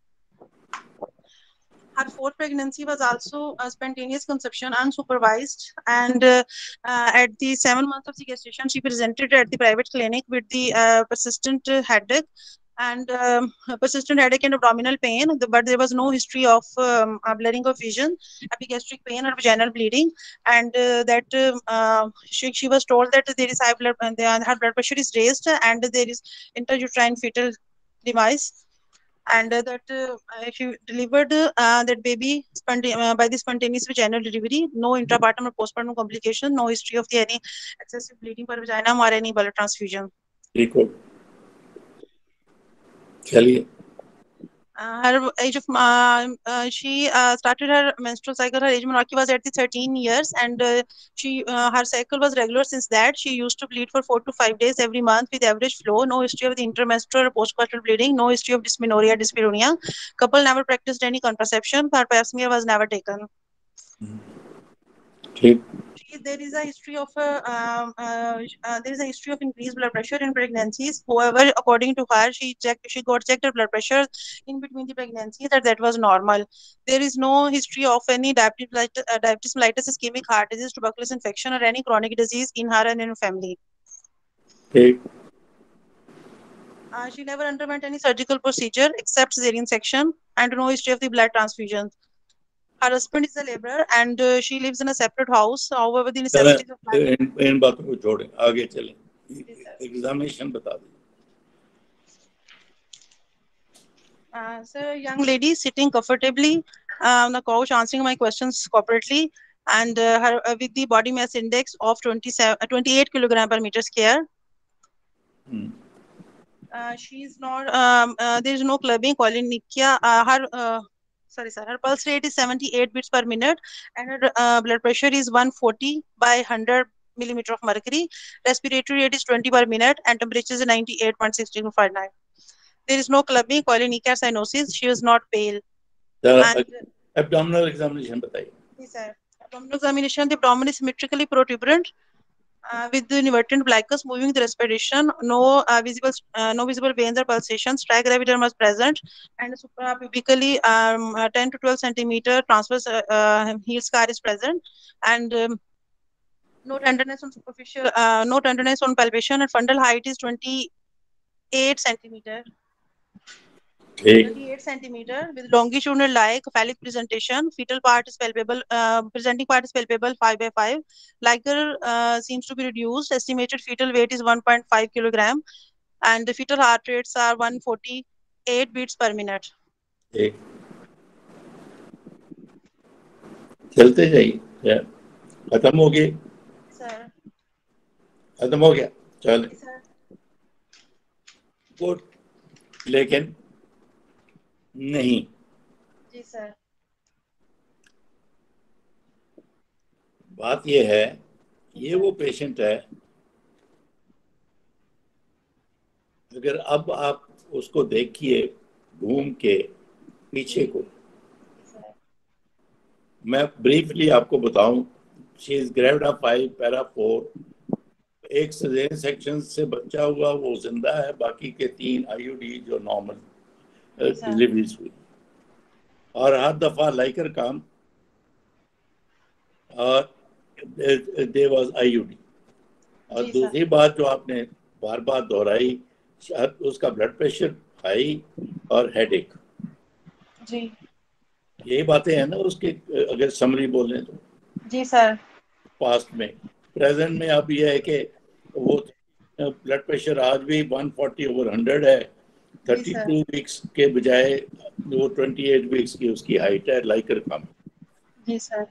Her fourth pregnancy was also a spontaneous conception, unsupervised, and uh, uh, at the seven months of the gestation, she presented at the private clinic with the uh, persistent uh, headache and um, persistent headache and abdominal pain, but there was no history of um, blurring of vision, epigastric pain, or vaginal bleeding, and uh, that uh, she, she was told that there is high blood, and her blood pressure is raised, and there is intrauterine fetal demise, and uh, that uh, she delivered uh, that baby uh, by the spontaneous vaginal delivery, no intrapartum or postpartum complication, no history of the any excessive bleeding per vaginum or any blood transfusion. ठीक हो चलिए Uh, her age of uh, uh, she uh, started her menstrual cycle. Her age menarche was at the thirteen years, and uh, she uh, her cycle was regular since that. She used to bleed for four to five days every month with average flow. No history of the intermenstrual or postpartum bleeding. No history of dysmenorrhea, dyspareunia. Couple never practiced any contraception. Her pap smear was never taken. ठीक There is a history of uh, um, uh, uh, there is a history of increased blood pressure in pregnancies. However, according to her, she checked she got checked her blood pressure in between the pregnancies, that that was normal. There is no history of any diabetes mellitus, uh, diabetes mellitus, ischemic heart disease, tuberculosis infection, or any chronic disease in her and in her family. ठीक Uh, she never underwent any surgical procedure except cesarean section, and no history of the blood transfusion. Her husband is a laborer, and uh, she lives in a separate house. However, the necessities of life. इन इन बातों को छोड़ें आगे चलें examination बता दें Uh, so, young lady sitting comfortably uh, on the couch, answering my questions cooperatively, and uh, her uh, with the body mass index of twenty-seven, uh, twenty-eight kilogram per meter square. Hmm. Uh, she's not. Um, uh, there is no clubbing, polynychia. Uh, her uh, sorry, sir. Her pulse rate is seventy-eight beats per minute, and her uh, blood pressure is one forty by one hundred millimeter of mercury. Respiratory rate is twenty per minute, and temperature is ninety-eight point six degree Fahrenheit. There is no clubbing, polynychia, cyanosis. She was not pale. And, abdominal examination बताइए. Yes, sir. Abdominal examination. The abdomen is symmetrically protuberant, uh, with the inverted blackness moving the respiration. No uh, visible, uh, no visible veins or pulsations. Trigraviderm was present, and suprapubically um, uh, ten to twelve centimeter transverse uh, uh, heel scar is present, and um, no tenderness on superficial, uh, no tenderness on palpation, and fundal height is twenty-eight centimeter. ठीक, thirty-eight centimeter with longitudinal like phallic presentation. Fetal part is palpable. Uh, presenting part is palpable five by five. Liquor uh, seems to be reduced. Estimated fetal weight is one point five kilogram, and the fetal heart rates are one hundred forty-eight beats per minute. ठीक, चलते जाइए, खत्म हो गई, Sir. खत्म हो गया, चल Sir. गुड, लेकिन नहीं, जी सर। बात ये है, ये वो पेशेंट है, अगर अब आप उसको देखिए घूम के पीछे को, मैं ब्रीफली आपको बताऊं, she is gravida five para four, एक सजेरियन सेक्शन से बच्चा हुआ वो जिंदा है, बाकी के तीन आईयूडी जो नॉर्मल डिलीवरीज हुई, और हर दफा लाइकर काम और देयर वाज आईयूडी। और दूसरी बात जो आपने बार बार दोहराई, उसका ब्लड प्रेशर हाई और हेडेक, जी यही बातें हैं ना उसके, अगर समरी बोलें तो। जी सर। पास्ट में, प्रेजेंट में अब यह है कि वो ब्लड प्रेशर आज भी one forty over one hundred है, thirty-two वीक्स के बजाय वो twenty-eight वीक्स की उसकी हाइट है, लाइकर कम। जी सर।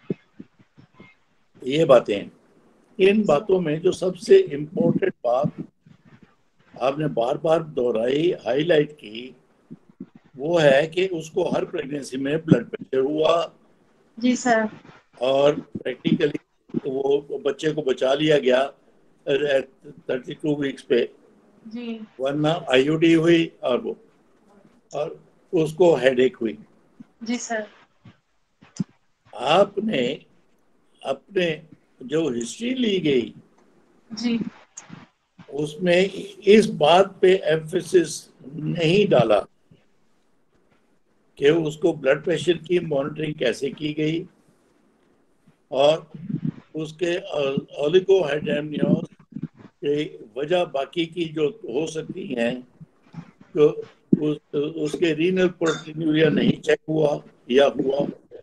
ये बातें हैं। इन बातों में जो सबसे इम्पोर्टेंट बात आपने बार बार दोहराई, हाईलाइट की, वो है कि उसको हर प्रेगनेंसी में ब्लड प्रेशर हुआ। जी सर। और प्रैक्टिकली वो बच्चे को बचा लिया गया thirty-two वीक्स पे, जी वरना आईयूडी हुई और वो और उसको हेडेक हुई। जी सर। आपने अपने जो हिस्ट्री ली गई जी उसमें इस बात पे एम्फेसिस नहीं डाला कि उसको ब्लड प्रेशर की मॉनिटरिंग कैसे की गई और उसके ओलिगोहाइड्रेनियोस की वजह बाकी की जो हो सकती हैं, तो उस, उसके रीनल प्रोटीनूरिया नहीं चेक हुआ या हुआ,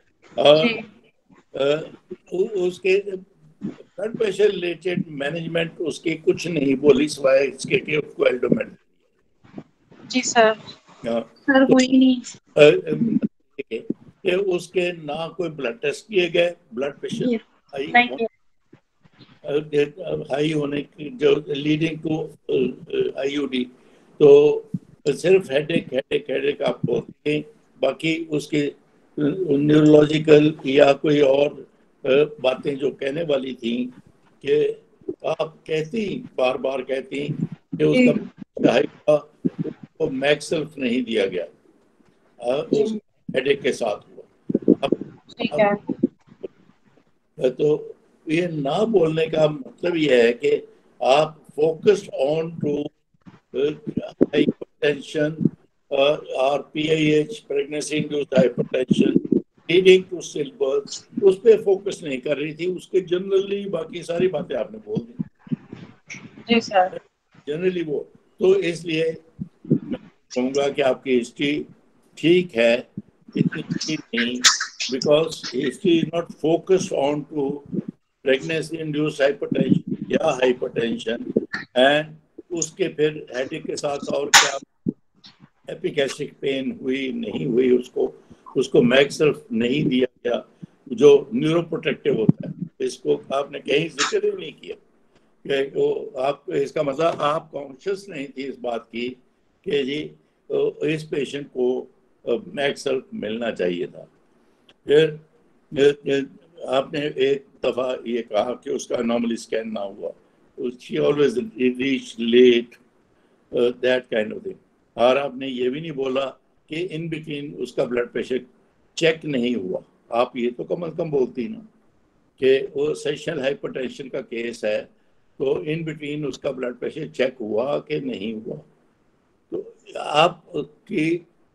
और उसके ब्लड प्रेशर रिलेटेड मैनेजमेंट उसकी कुछ नहीं बोली सिवाय इसके कि उसको एल्डोमेट। जी सर। सर हुई नहीं कि उसके ना कोई ब्लड टेस्ट किए गए, ब्लड प्रेशर हाई हाई होने की जो लीडिंग टू आईयूडी, तो सिर्फ हेडेक हेडेक हेडेक आप बोलते हैं, बाकी उसके न्यूरोलॉजिकल या कोई और बातें जो कहने वाली थी कि आप कहती बार बार कहती कि उसका हाई का उसको मैक्सल्फ नहीं दिया गया, उस हेडेक के साथ हुआ। अब, अब तो ये ना बोलने का मतलब ये है कि आप फोकस्ड ऑन टू हाइपरटेंशन और PIH, pregnancy induced hypertension leading to stillbirth, उस पे फोकस नहीं कर रही थी। उसके जनरली बाकी सारी बातें आपने बोल दी। जी सर। जनरली वो, तो इसलिए मैं कहूँगा कि आपकी हिस्ट्री ठीक है, इतनी ठीक नहीं, because history is not focused on to pregnancy induced hypertension या हाइपरटेंशन, एंड उसके फिर हेडेक के साथ और क्या एपिगैस्ट्रिक पेन हुई नहीं हुई, उसको उसको मैक्सल्फ नहीं दिया गया जो न्यूरोप्रोटेक्टिव होता है। इसको आपने कहीं जिक्र ही नहीं किया कि वो आप, इसका मतलब आप कॉन्शियस नहीं थी इस बात की कि जी इस पेशेंट को मैक्सल्फ मिलना चाहिए था। फिर आपने एक दफ़ा ये कहा कि उसका नॉर्मली स्कैन ना हुआ, she always reach late, that kind of thing. और आपने ये भी नहीं बोला कि इन बिटवीन उसका ब्लड प्रेशर चेक नहीं हुआ। आप ये तो कम अज कम बोलती ना कि वो सेशनल हाइपरटेंशन का केस है, तो इन बिटवीन उसका ब्लड प्रेशर चेक हुआ कि नहीं हुआ। तो आप की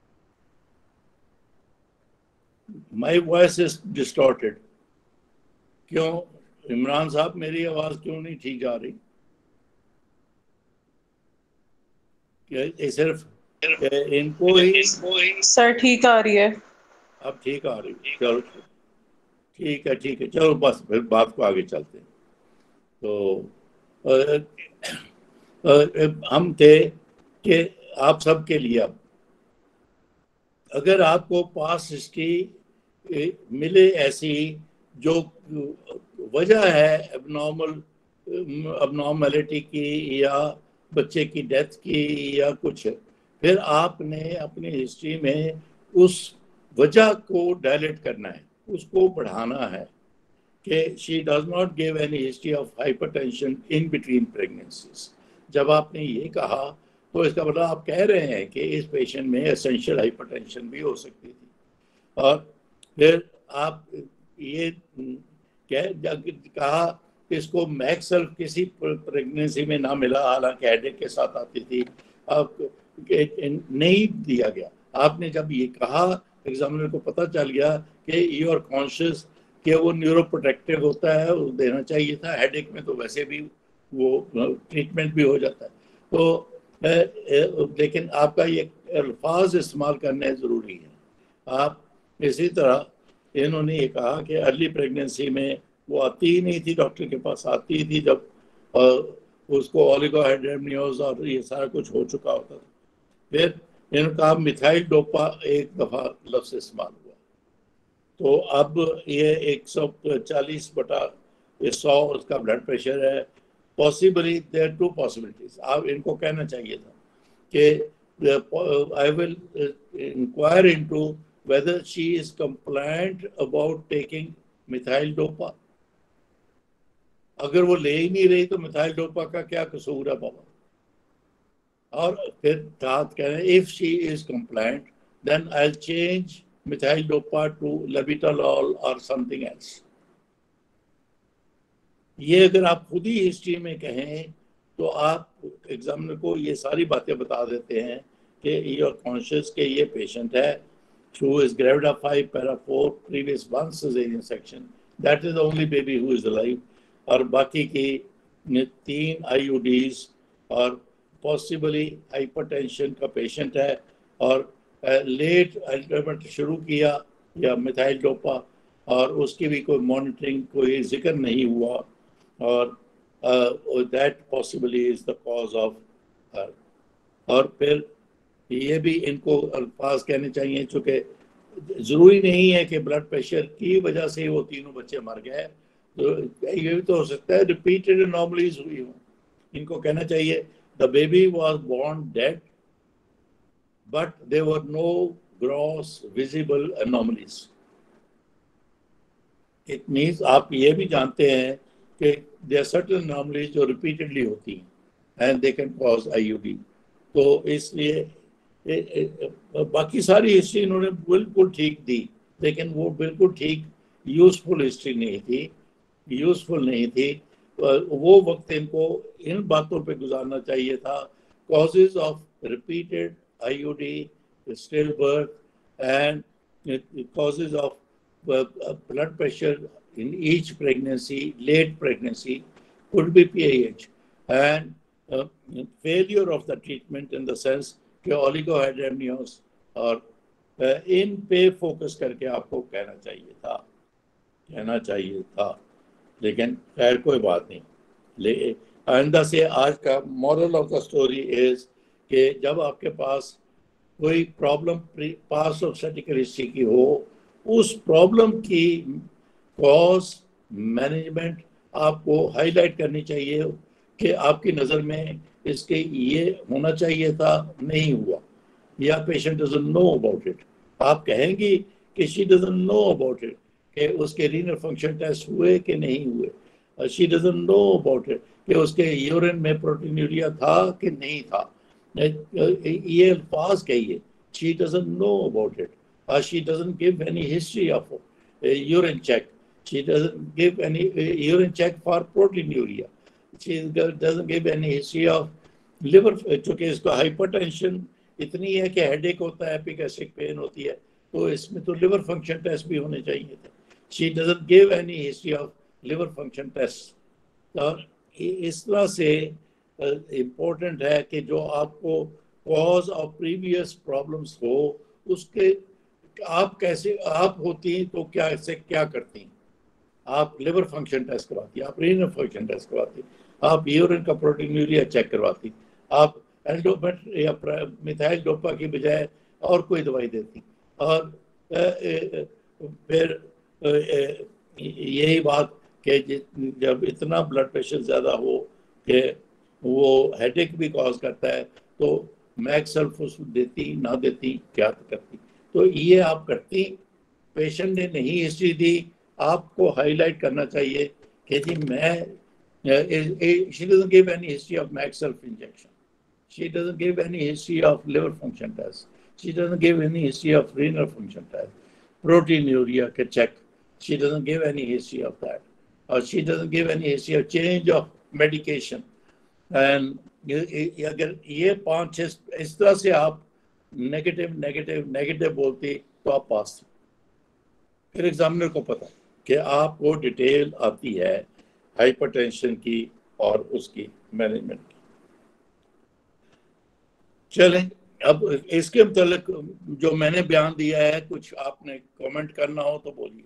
माई वॉइस इज डिस्टॉर्टेड, क्यों इमरान साहब, मेरी आवाज क्यों नहीं ठीक जा रही? ये सिर्फ इनको ही सर ठीक आ रही है। अब ठीक आ रही है, चलो ठीक है ठीक है, चलो बस फिर बात को आगे चलते हैं। तो आ, आ, हम थे कि आप सबके लिए अब अगर आपको पास हिस्ट्री मिले ऐसी जो वजह है एबनॉर्मल एबनॉर्मलिटी की या बच्चे की डेथ की या कुछ, फिर आपने अपनी हिस्ट्री में उस वजह को डायलेट करना है, उसको बढ़ाना है कि she does not give any history of hypertension in between pregnancies. जब आपने ये कहा तो इसका मतलब आप कह रहे हैं कि इस पेशेंट में एसेंशियल हाइपरटेंशन भी हो सकती थी। और फिर आप ये कह कहा इसको मैक्सेल्फ किसी प्रेगनेंसी में ना मिला, हालांकि हेडेक के साथ आती थी, आप नहीं दिया गया। आपने जब ये कहा एग्जामिनर को पता चल गया कि यू आर कॉन्शियस कि वो न्यूरोप्रोटेक्टिव होता है, वो देना चाहिए था। हेडेक में तो वैसे भी वो ट्रीटमेंट भी हो जाता है। तो लेकिन आपका ये अल्फाज इस्तेमाल करने ज़रूरी है। आप इसी तरह इन्होंने ये कहा कि अर्ली प्रेगनेंसी में वो आती ही नहीं थी, डॉक्टर के पास आती थी जब उसको ओलिगोहाइड्रोनियोज और ये सारा कुछ हो चुका होता था। फिर इन्होंने कहा मिथाइल डोपा एक दफ़ा लफ्ज़ इस्तेमाल हुआ, तो अब ये एक सौ चालीस बटा सौ उसका ब्लड प्रेशर है। पॉसिबली देयर टू पॉसिबिलिटीज, आप इनको कहना चाहिए था कि I will inquire into whether she is compliant about taking methyldopa. अगर वो ले ही नहीं रही तो मिथाइल डोपा का क्या कसूर है बाबा। और फिर साथ कह रहे हैं if she is compliant then I will change methyldopa to labetalol और समथिंग एल्स। ये अगर आप खुद ही हिस्ट्री में कहें तो आप एग्जामिनर को ये सारी बातें बता देते हैं कि यू आर कॉन्शियस के ये पेशेंट है who is gravida five para four previous one cesarean section, that is the only baby who is alive, और बाकी की तीन आई यू डीज और पॉसिबली हाइपरटेंशन का पेशेंट है और लेट अल्ट्रामेट शुरू किया या मिथाइल डोपा और उसकी भी कोई मॉनिटरिंग कोई जिक्र नहीं हुआ और that possibly is the cause of her. और फिर ये भी इनको अल्फाज कहने चाहिए, चूँकि ज़रूरी नहीं है कि ब्लड प्रेशर की वजह से वो तीनों बच्चे मर गए, तो ये भी तो हो सकता है रिपीटेड एनॉमलीज हुई हो। इनको कहना चाहिए the baby was born dead but there were no gross visible anomalies. It means आप ये भी जानते हैं कि देयर सर्टेन एनॉमलीज जो रिपीटेडली होती हैं and they can cause IUD. तो इसलिए ए, ए, बाकी सारी हिस्ट्री इन्होंने बिल्कुल ठीक दी, लेकिन वो बिल्कुल ठीक यूजफुल हिस्ट्री नहीं थी, यूजफुल नहीं थी। वो वक्त इनको इन बातों पे गुजारना चाहिए था, causes of repeated IUD, stillbirth and causes of blood pressure in each pregnancy, late pregnancy, could be P A H and uh, failure of the treatment in the sense कि oligohydramnios और uh, इन पे focus करके आपको कहना चाहिए था कहना चाहिए था लेकिन खैर कोई बात नहीं। ले आइंदा से आज का moral of the story is कि जब आपके पास कोई problem past of obstetrical history की हो, उस प्रॉब्लम की कॉज मैनेजमेंट आपको हाईलाइट करनी चाहिए कि आपकी नज़र में इसके ये होना चाहिए था, नहीं हुआ, या patient doesn't know about it. आप कहेंगी कि she doesn't know about it, कि उसके रीनल फंक्शन टेस्ट हुए कि नहीं हुए। She doesn't know about it कि उसके यूरिन में प्रोटीनूरिया था कि नहीं था। ये अल्फाज कहिए, she doesn't know about it. She doesn't give any history of urine check, she doesn't give any uh, urine check for proteinuria, she doesn't give any history of liver, चूँकि इसको हाइपरटेंशन इतनी है कि हेडेक होता है, epigastric pain होती है, तो इसमें तो लिवर फंक्शन टेस्ट भी होने चाहिए थे। she doesn't give any history of liver function tests। और इस तरह से इम्पोर्टेंट है कि जो आपको कॉज ऑफ प्रीवियस प्रॉब्लम्स हो, उसके आप कैसे आप होती हैं तो क्या ऐसे क्या करती हैं? आप लिवर फंक्शन टेस्ट करवाती, आप रीनल फंक्शन टेस्ट करवाती, आप यूरिन का प्रोटीनूरिया चेक करवाती, आप एल्डोमेट या मिथाइल डोपा की बजाय और कोई दवाई देती, और फिर यही बात कि जब इतना ब्लड प्रेशर ज़्यादा हो कि वो हेडेक भी कॉज करता है तो मैक्सल्फोस देती ना देती, क्या करती? तो ये आप करती, पेशेंट ने नहीं हिस्ट्री दी, आपको हाईलाइट करना चाहिए कि जी मैं she doesn't give any history of Maxwell injection, she doesn't give any history of liver function test, she doesn't give any history of renal function test, proteinuria ka check, she doesn't give any history of that, or she doesn't give any history of change of medication. And अगर ये पांच छह इस तरह से आप negative negative negative बोलती तो आप पास थे। फिर एग्जामिनर को पता कि आपको डिटेल आती है हाइपरटेंशन की और उसकी मैनेजमेंट की। चलें, अब इसके मतलब जो मैंने बयान दिया है, कुछ आपने कमेंट करना हो तो बोलिए,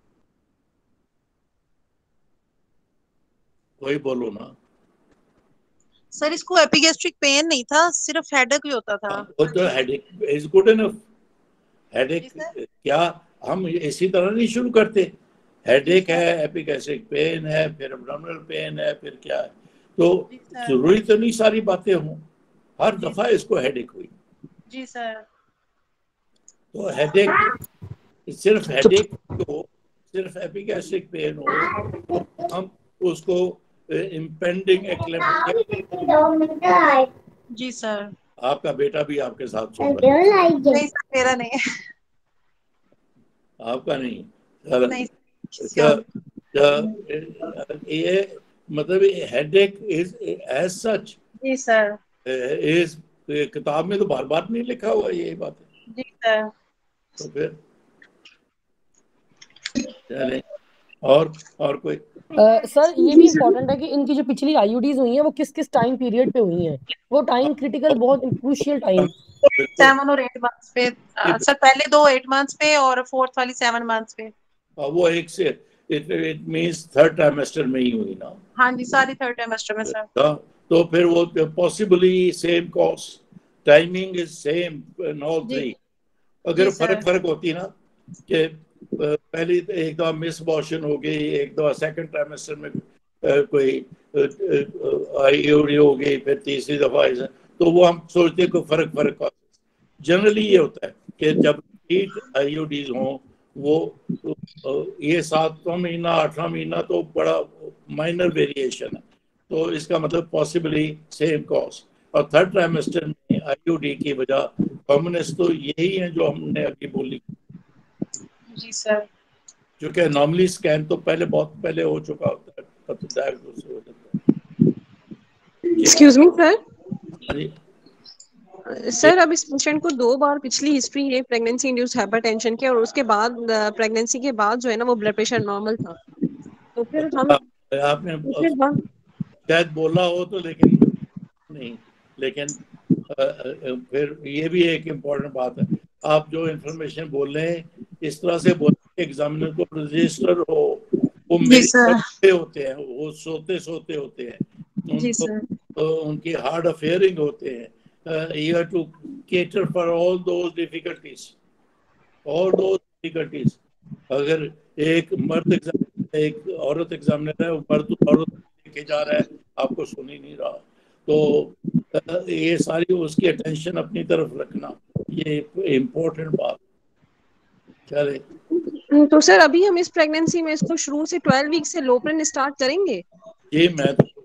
कोई बोलो ना। सर इसको एपिगैस्ट्रिक पेन नहीं था, सिर्फ हेडेक ही होता था। वो तो headache is good enough. Headache क्या हम इसी तरह नहीं शुरू करते? हेडेक है, एपिगैस्ट्रिक पेन है, फिर एब्डोमिनल पेन है, फिर क्या है? तो जरूरी तो नहीं सारी बातें हों, हर दफा इसको हेडेक हुई। जी सर। तो हेडेक सिर्फ हेडेक हो, सिर्फ एपिगैस्ट्रिक पेन हो तो हम उसको इम्पेंडिंग एक्लेम्सिया। जी सर। आपका बेटा भी आपके साथ सुन रहा है? नहीं सर, मेरा नहीं है। आपका नहीं, सर, नहीं क्या, क्या, ये मतलब हेडेक इज एज सच। जी सर। इस किताब में तो बार बार नहीं लिखा हुआ ये बात है। जी सर। तो फिर चले, और और कोई Uh, सर ये भी इम्पोर्टेंट है कि इनकी जो पिछली आईयूडीज हुई हैं वो किस किस टाइम पीरियड पे हुई हैं, वो टाइम क्रिटिकल, बहुत क्रूशियल टाइम। सेवन और एट मंथ्स पे सर, पहले दो एट मंथ्स पे और फोर्थ वाली सेवन मंथ्स पे। वो एक से it it means third trimester में ही हुई ना? हाँ जी, सारी थर्ड ट्राइमेस्टर में सर। तो फिर वो possibly same cause, timing is same in all three. अगर फर्क फर्क होती ना कि पहली एक दफा मिस अबॉर्शन हो गई, एक दफा सेकंड ट्राइमेस्टर में कोई आईयूडी हो गई, फिर तीसरी दफा, तो वो हम सोचते कोई फर्क फर्क का। जनरली ये होता है कि जब हीट आईयूडीज हों, वो ये सातवां महीना आठवां महीना तो बड़ा माइनर वेरिएशन है, तो इसका मतलब पॉसिबली सेम कॉज। और थर्ड ट्राइमेस्टर में आईयूडी की वजह कॉमनेस तो यही है जो हमने अभी बोली। जी सर। क्योंकि नॉर्मली स्कैन तो पहले बहुत पहले हो चुका होता है, तो डायग्नोसिस हो जाता है। एक्सक्यूज मी सर, सर अब इस पेशेंट को दो बार पिछली हिस्ट्री है प्रेगनेंसी इंड्यूस्ड हाइपरटेंशन की, और उसके बाद प्रेगनेंसी के बाद जो है ना वो ब्लड प्रेशर नॉर्मल था, तो फिर हम आपने शायद बोला हो तो, लेकिन नहीं, लेकिन फिर ये भी एक इम्पोर्टेंट बात है, आप जो इंफॉर्मेशन बोल रहे हैं इस तरह से बोले एग्जामिनर को रजिस्टर हो, वो मेरे होते हैं, वो सोते सोते होते हैं, उनको तो उनकी हार्ड अफेयरिंग होते हैं। Uh, you have to cater for all those difficulties, all those difficulties. अगर एक मर्द एग्जामिनर एक औरत एग्जामिनर है, मर्द औरत लेके जा रहा है, आपको सुन ही नहीं रहा, तो ये सारी उसकी अटेंशन अपनी तरफ रखना, ये इम्पोर्टेंट बात। चले, तो सर अभी हम इस प्रेगनेंसी में इसको शुरू से ट्वेल्व वीक से लोप्रिन स्टार्ट करेंगे? ये मैं तो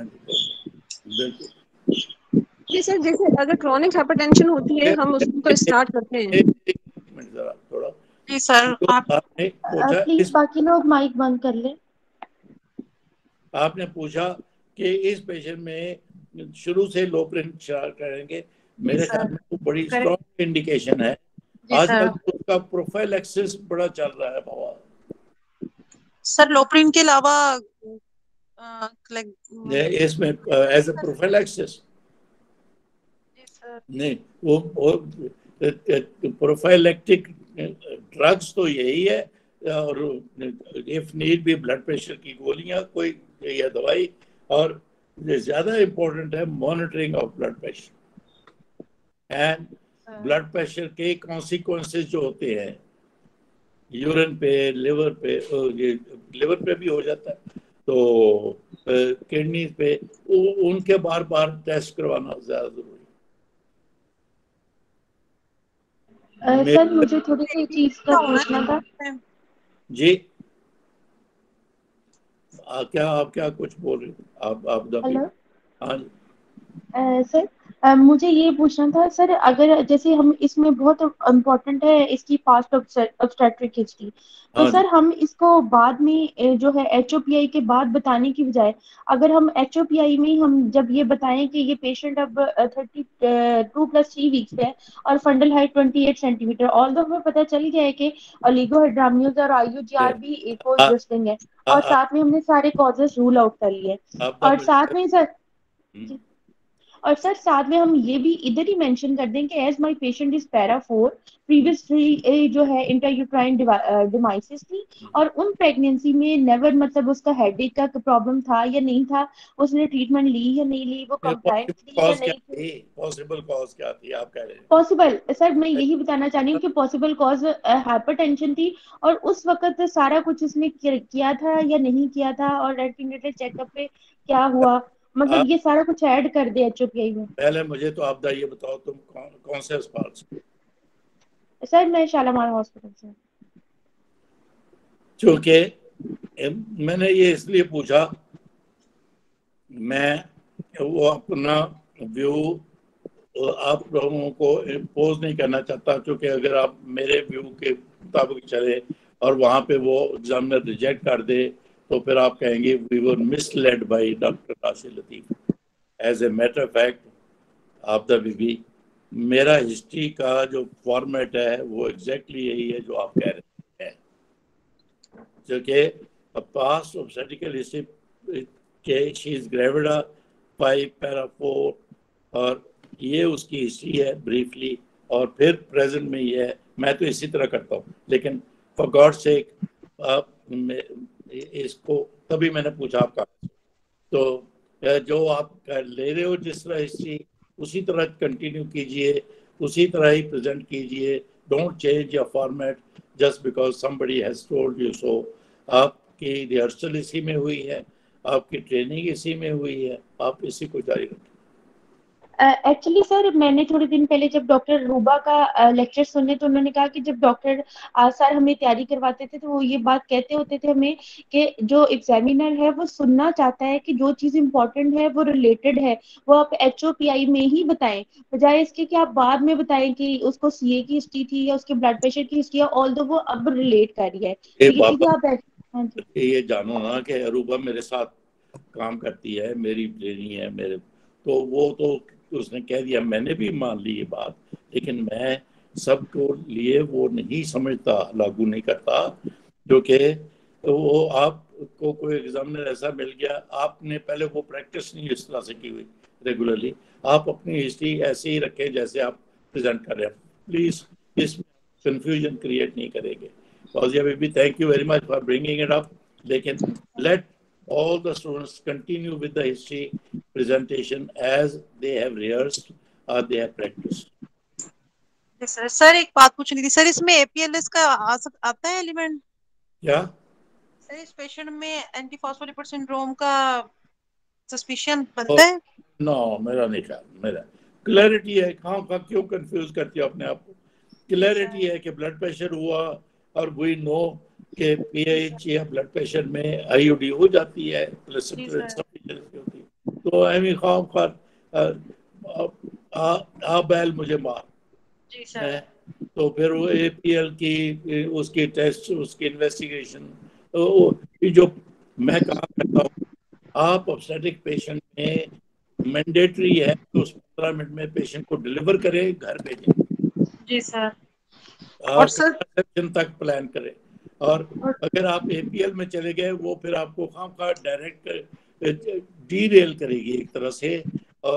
बिल्कुल जी सर, जैसे अगर क्रॉनिक हाइपरटेंशन होती है हम उसको तो स्टार्ट करते हैं। एक मिनट जरा थोड़ा। जी सर, तो आप आपने पूछा, प्लीज बाकी लोग माइक बंद कर ले। आपने पूछा कि इस पेशेंट में शुरू से लोप्रिन स्टार्ट करेंगे, मेरे ख्याल में तो बड़ी स्ट्रॉन्ग इंडिकेशन है। आजकल उसका प्रोफाइल एक्सेस बड़ा चल रहा है बाबा। सर लोप्रिन के अलावा इसमें एज अ प्रोफाइल एक्सेस नहीं, वो, वो प्रोफाइलेक्टिक ड्रग्स तो यही है, और इफ नीड भी ब्लड प्रेशर की गोलियां कोई या दवाई, और ज्यादा इम्पोर्टेंट है monitoring of blood pressure and blood pressure के कॉन्सिक्वेंसेस जो होते हैं यूरिन पे, लिवर पे, ये लिवर पे भी हो जाता है, तो किडनी पे, उनके बार बार टेस्ट करवाना ज्यादा जरूरी है। सर मुझे थोड़ी सी चीज का पूछना था जी। आ, क्या आप क्या कुछ बोल रहे हो आप आप हेलो हाँ जी। सर अ, मुझे ये पूछना था सर, अगर जैसे हम इसमें बहुत इम्पोर्टेंट है इसकी पास्ट ऑब्स्टेट्रिक हिस्ट्री, तो हाँ सर हम इसको बाद में अ, जो है एच ओ पी आई के बाद बताने की बजाय, अगर हम एच ओ पी आई में हम जब ये बताएं कि ये पेशेंट अब thirty two plus three weeks पे है और fundal height twenty eight centimetre, although हमें पता चल गया है कि ओलिगोहिड्रामियोज और आई यू जी आर भी को एग्जिस्टिंग है, और साथ में हमने सारे कॉजेस रूल आउट कर लिए, और साथ में सर और सर साथ में हम ये भी इधर ही मेंशन कर दें कि as my patient is para four, previously जो है इंट्रायूट्राइन डिमाइसिस थी, और उन प्रेगनेंसी में नेवर मतलब उसका हेडेक का प्रॉब्लम था या नहीं था, उसने ट्रीटमेंट ली या नहीं ली, वो कंप्लाइंट थी या नहीं थी, पॉसिबल कॉज क्या थी आप कह रहे हैं? पॉसिबल सर मैं यही बताना चाह रही हूँ कि पॉसिबल कॉज हाइपरटेंशन थी, और उस वक्त सारा कुछ उसने किया था या नहीं किया था, और एंटीनेटल चेकअप पे क्या हुआ, मतलब आप ये सारा कुछ ऐड कर दे एच ओ पी आई में। पहले मुझे तो आप ये बताओ तुम कौन कौन से अस्पताल से? सर मैं शालामार हॉस्पिटल से। क्योंकि मैंने ये इसलिए पूछा, मैं वो अपना व्यू आप लोगों को इम्पोज नहीं करना चाहता, क्योंकि अगर आप मेरे व्यू के मुताबिक चले और वहाँ पे वो एग्जामिनर रिजेक्ट कर दे, तो फिर आप कहेंगे we were misled by doctor Kashif Latif. As a matter of fact आप द बीबी, मेरा हिस्ट्री का जो फॉर्मेट है वो एग्जैक्टली यही है जो आप कह रहे हैं, क्योंकि पास्ट ऑब्स्टेट्रिकल हिस्ट्री के she is gravida five para four, और ये उसकी हिस्ट्री है ब्रीफली, और फिर प्रेजेंट में ये है। मैं तो इसी तरह करता हूँ, लेकिन फॉर गॉड सेक आप इसको तभी मैंने पूछा आपका, तो जो आप ले रहे हो जिस तरह हिस्ट्री उसी तरह कंटिन्यू कीजिए, उसी तरह ही प्रेजेंट कीजिए, don't change your format just because somebody has told you so. आपकी रिहर्सल इसी में हुई है, आपकी ट्रेनिंग इसी में हुई है, आप इसी को जारी रखें। एक्चुअली uh, सर मैंने थोड़े दिन पहले जब डॉक्टर रूबा का लेक्चर uh, सुने, तो उन्होंने कहा कि जब डॉक्टर uh, सर हमें तैयारी करवाते थे तो वो ये बात कहते होते थे हमें कि जो एग्जामिनर है वो सुनना चाहता है कि जो चीज़ इम्पोर्टेंट है वो रिलेटेड है वो आप एच ओ पी आई में ही बताएं, बजाय इसके कि आप बाद में बताएं कि उसको सी ए की हिस्ट्री थी या उसके ब्लड प्रेशर की हिस्ट्री है, ऑल दो वो अब रिलेट कर रही है, तो ये चीज़ें आप हाँ जी ये जानो ना कि रूबा मेरे साथ काम करती है, मेरी ट्रेनिंग है मेरे, तो वो तो उसने कह दिया, मैंने भी मान ली ये बात, लेकिन मैं सबको लिए वो नहीं समझता, लागू नहीं करता, क्योंकि तो वो आपको कोई एग्जामिनर ऐसा मिल गया, आपने पहले वो प्रैक्टिस नहीं इस तरह से की हुई रेगुलरली, आप अपनी हिस्ट्री ऐसे ही रखें जैसे आप प्रेजेंट कर रहे हैं, प्लीज इसमें कंफ्यूजन क्रिएट नहीं करेंगे। Fauzia baby, thank you very much for bringing it up. लेकिन let all the students continue with the history presentation as they have rehearsed or they have practiced. Sir sir एक बात पूछनी थी sir, इसमें A P L S का आ सक, आता है एलिमेंट क्या सर इस पेशेंट में एंटीफॉस्फोलिपिड सिंड्रोम का सस्पिशन बनता है? नो, मेरा नहीं ख्याल, मेरा क्लैरिटी है। कहाँ का क्यों कंफ्यूज करती हो अपने आप को? क्लैरिटी है कि ब्लड प्रेशर हुआ और वी नो कि पीएच या ब्लड प्रेशर में आईयूडी हो जाती है, होती है, तो एमी खाम खार आ बैल मुझे मार जी सर है, तो फिर वो एपीएल की उसकी टेस्ट, उसकी इन्वेस्टिगेशन, तो जो मैं कहा करता हूँ, आप ऑब्स्टेट्रिक पेशेंट में मैंडेटरी है तो उस पंद्रह मिनट में पेशेंट को डिलीवर करें, घर भेजें। जी सर। और सर तक प्लान करें, और अगर आप एपीएल में चले गए वो फिर आपको खाम खा डायरेक्ट डी रेल करेगी एक तरह से, और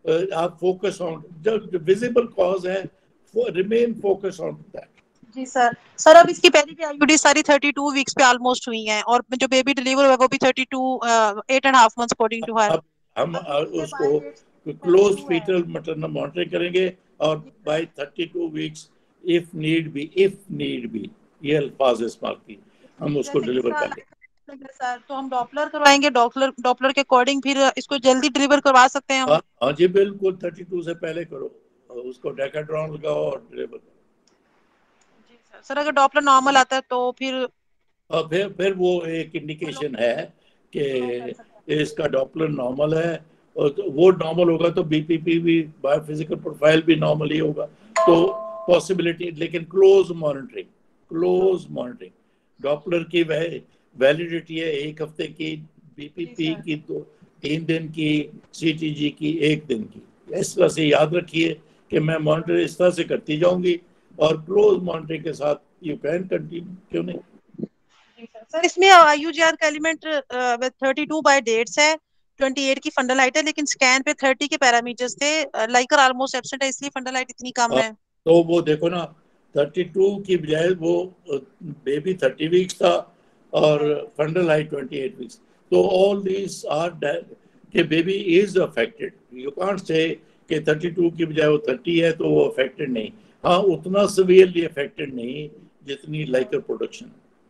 आप फोकस ऑन जो विजिबल कॉज है, रिमेन फोकस ऑन दैट। जी सर। सर अब इसकी पहली भी आईयूडी सारी थर्टी टू वीक्स पे ऑलमोस्ट हुई हैं और जो बेबी डिलीवर हुआ वो भी thirty two eight and half months according to her. अब हम उसको क्लोज फीटल मैटरनल मॉनिटरिंग करेंगे और by thirty two weeks if need be if need be ये अल्फाज इस्तेमाल की हम उसको डिलीवर करेंगे। सर तो हम डॉपलर करवाएंगे, डॉपलर डॉपलर के अकॉर्डिंग फिर इसको जल्दी डिलीवर करवा सकते हैं हम? हाँ जी बिल्कुल, थर्टी टू से पहले करो, उसको डेकाड्रॉन लगाओ और डिलीवर करो। जी सर। सर अगर डॉपलर नॉर्मल आता है तो फिर और फिर फिर वो एक इंडिकेशन है कि इसका डॉपलर नॉर्मल है और तो वो नॉर्मल होगा तो बीपीपी भी बायोफिजिकल प्रोफाइल भी नॉर्मल ही होगा, तो पॉसिबिलिटी, लेकिन close monitoring close monitoring Doppler की वह वैलिडिटी है एक हफ्ते की, बीपीपी की दो तीन दिन की, सीटीजी की एक दिन की। इस तरह से याद रखिए कि मैं मॉनिटर इस तरह से करती जाऊंगी और क्लोज मॉनिटरिंग के साथ यू कैन कंटिन्यू, क्यों नहीं। सर इसमें आईयूजीआर का element thirty two by dates है, ट्वेंटी एट की फंडल हाइट है, लेकिन स्कैन पे थर्टी के पैरामीटर्स थे, लाइकर ऑलमोस्ट एब्सेंट है इसलिए फंडल हाइट इतनी कम है। तो वो देखो ना थर्टी टू की बजाय वो बेबी थर्टी वीक्स था और fundal height twenty eight weeks, तो ऑल दीस आर के baby is affected. You can't say कि थर्टी टू की बजाय वो थर्टी है तो वो अफेक्टेड नहीं, हाँ उतना सीवियरली अफेक्टेड नहीं जितनी liquor production.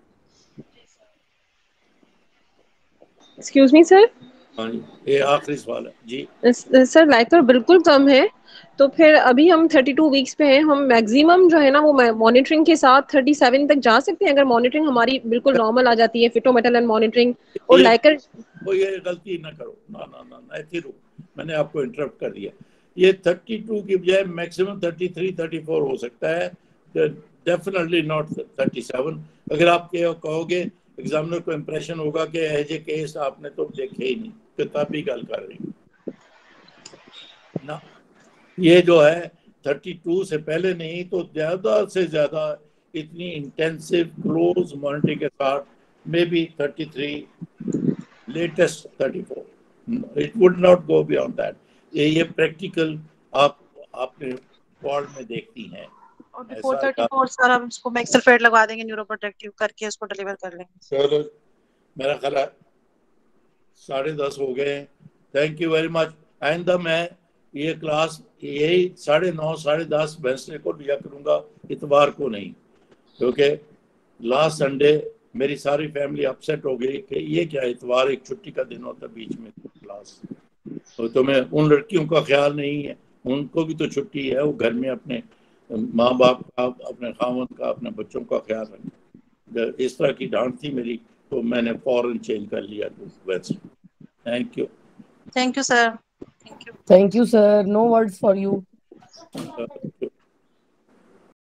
Excuse me sir, हाँ जी ये आखिरी सवाल है जी। सर लाइकर बिल्कुल कम है, तो फिर अभी हम थर्टी टू वीक्स पे हैं, हम मैक्सिमम जो है ना वो मॉनिटरिंग के साथ थर्टी सेवन तक जा सकते हैं अगर मॉनिटरिंग हमारी बिल्कुल नॉर्मल आ जाती है, फिटोमेटल एंड मॉनिटरिंग और ये, लाइकर। वो ये गलती ना करो, ना ना ना ना ऐसे रुक, मैंने आपको इंटरप्ट कर दिया। ये थर्टी टू की बजाय maximum thirty three thirty four हो सकता है, डेफिनेटली नॉट थर्टी सेवन। अगर आप कहोगे एग्जामिनर को इम्प्रेशन होगा कि एज ए केस आपने तो देखे ही नहीं, किताबी गल कर रही ना। ये जो है थर्टी टू से पहले नहीं तो ज्यादा से ज्यादा इतनी इंटेंसिव क्लोज मॉनिटरिंग के साथ may be thirty three, latest thirty four, it would not go beyond that. ये ये प्रैक्टिकल आप आपने वार्ड में देखती हैं। और बिफोर थर्टी फोर सर हम इसको मैक्सलफेट लगवा देंगे, न्यूरोप्रोटेक्टिव करके उसको डिलीवर कर लेंगे। चलो मेरा ख्याल है साढ़े दस हो गए हैं, थैंक यू वेरी मच। आइंदा मैं ये क्लास यही साढ़े नौ साढ़े दस वेंसडे को लिया करूँगा, इतवार को नहीं, क्योंकि लास्ट संडे मेरी सारी फैमिली अपसेट हो गई कि ये क्या इतवार एक छुट्टी का दिन होता है बीच में क्लास, तो तुम्हें उन लड़कियों का ख्याल नहीं है, उनको भी तो छुट्टी है, वो घर में अपने माँ बाप का, अपने खावंद का, अपने बच्चों का ख्याल रखें। इस तरह की डांट थी मेरी तो मैंने फौरन चेंज कर लिया to Wednesday. Thank you thank you sir. Thank you thank you sir, no words for you.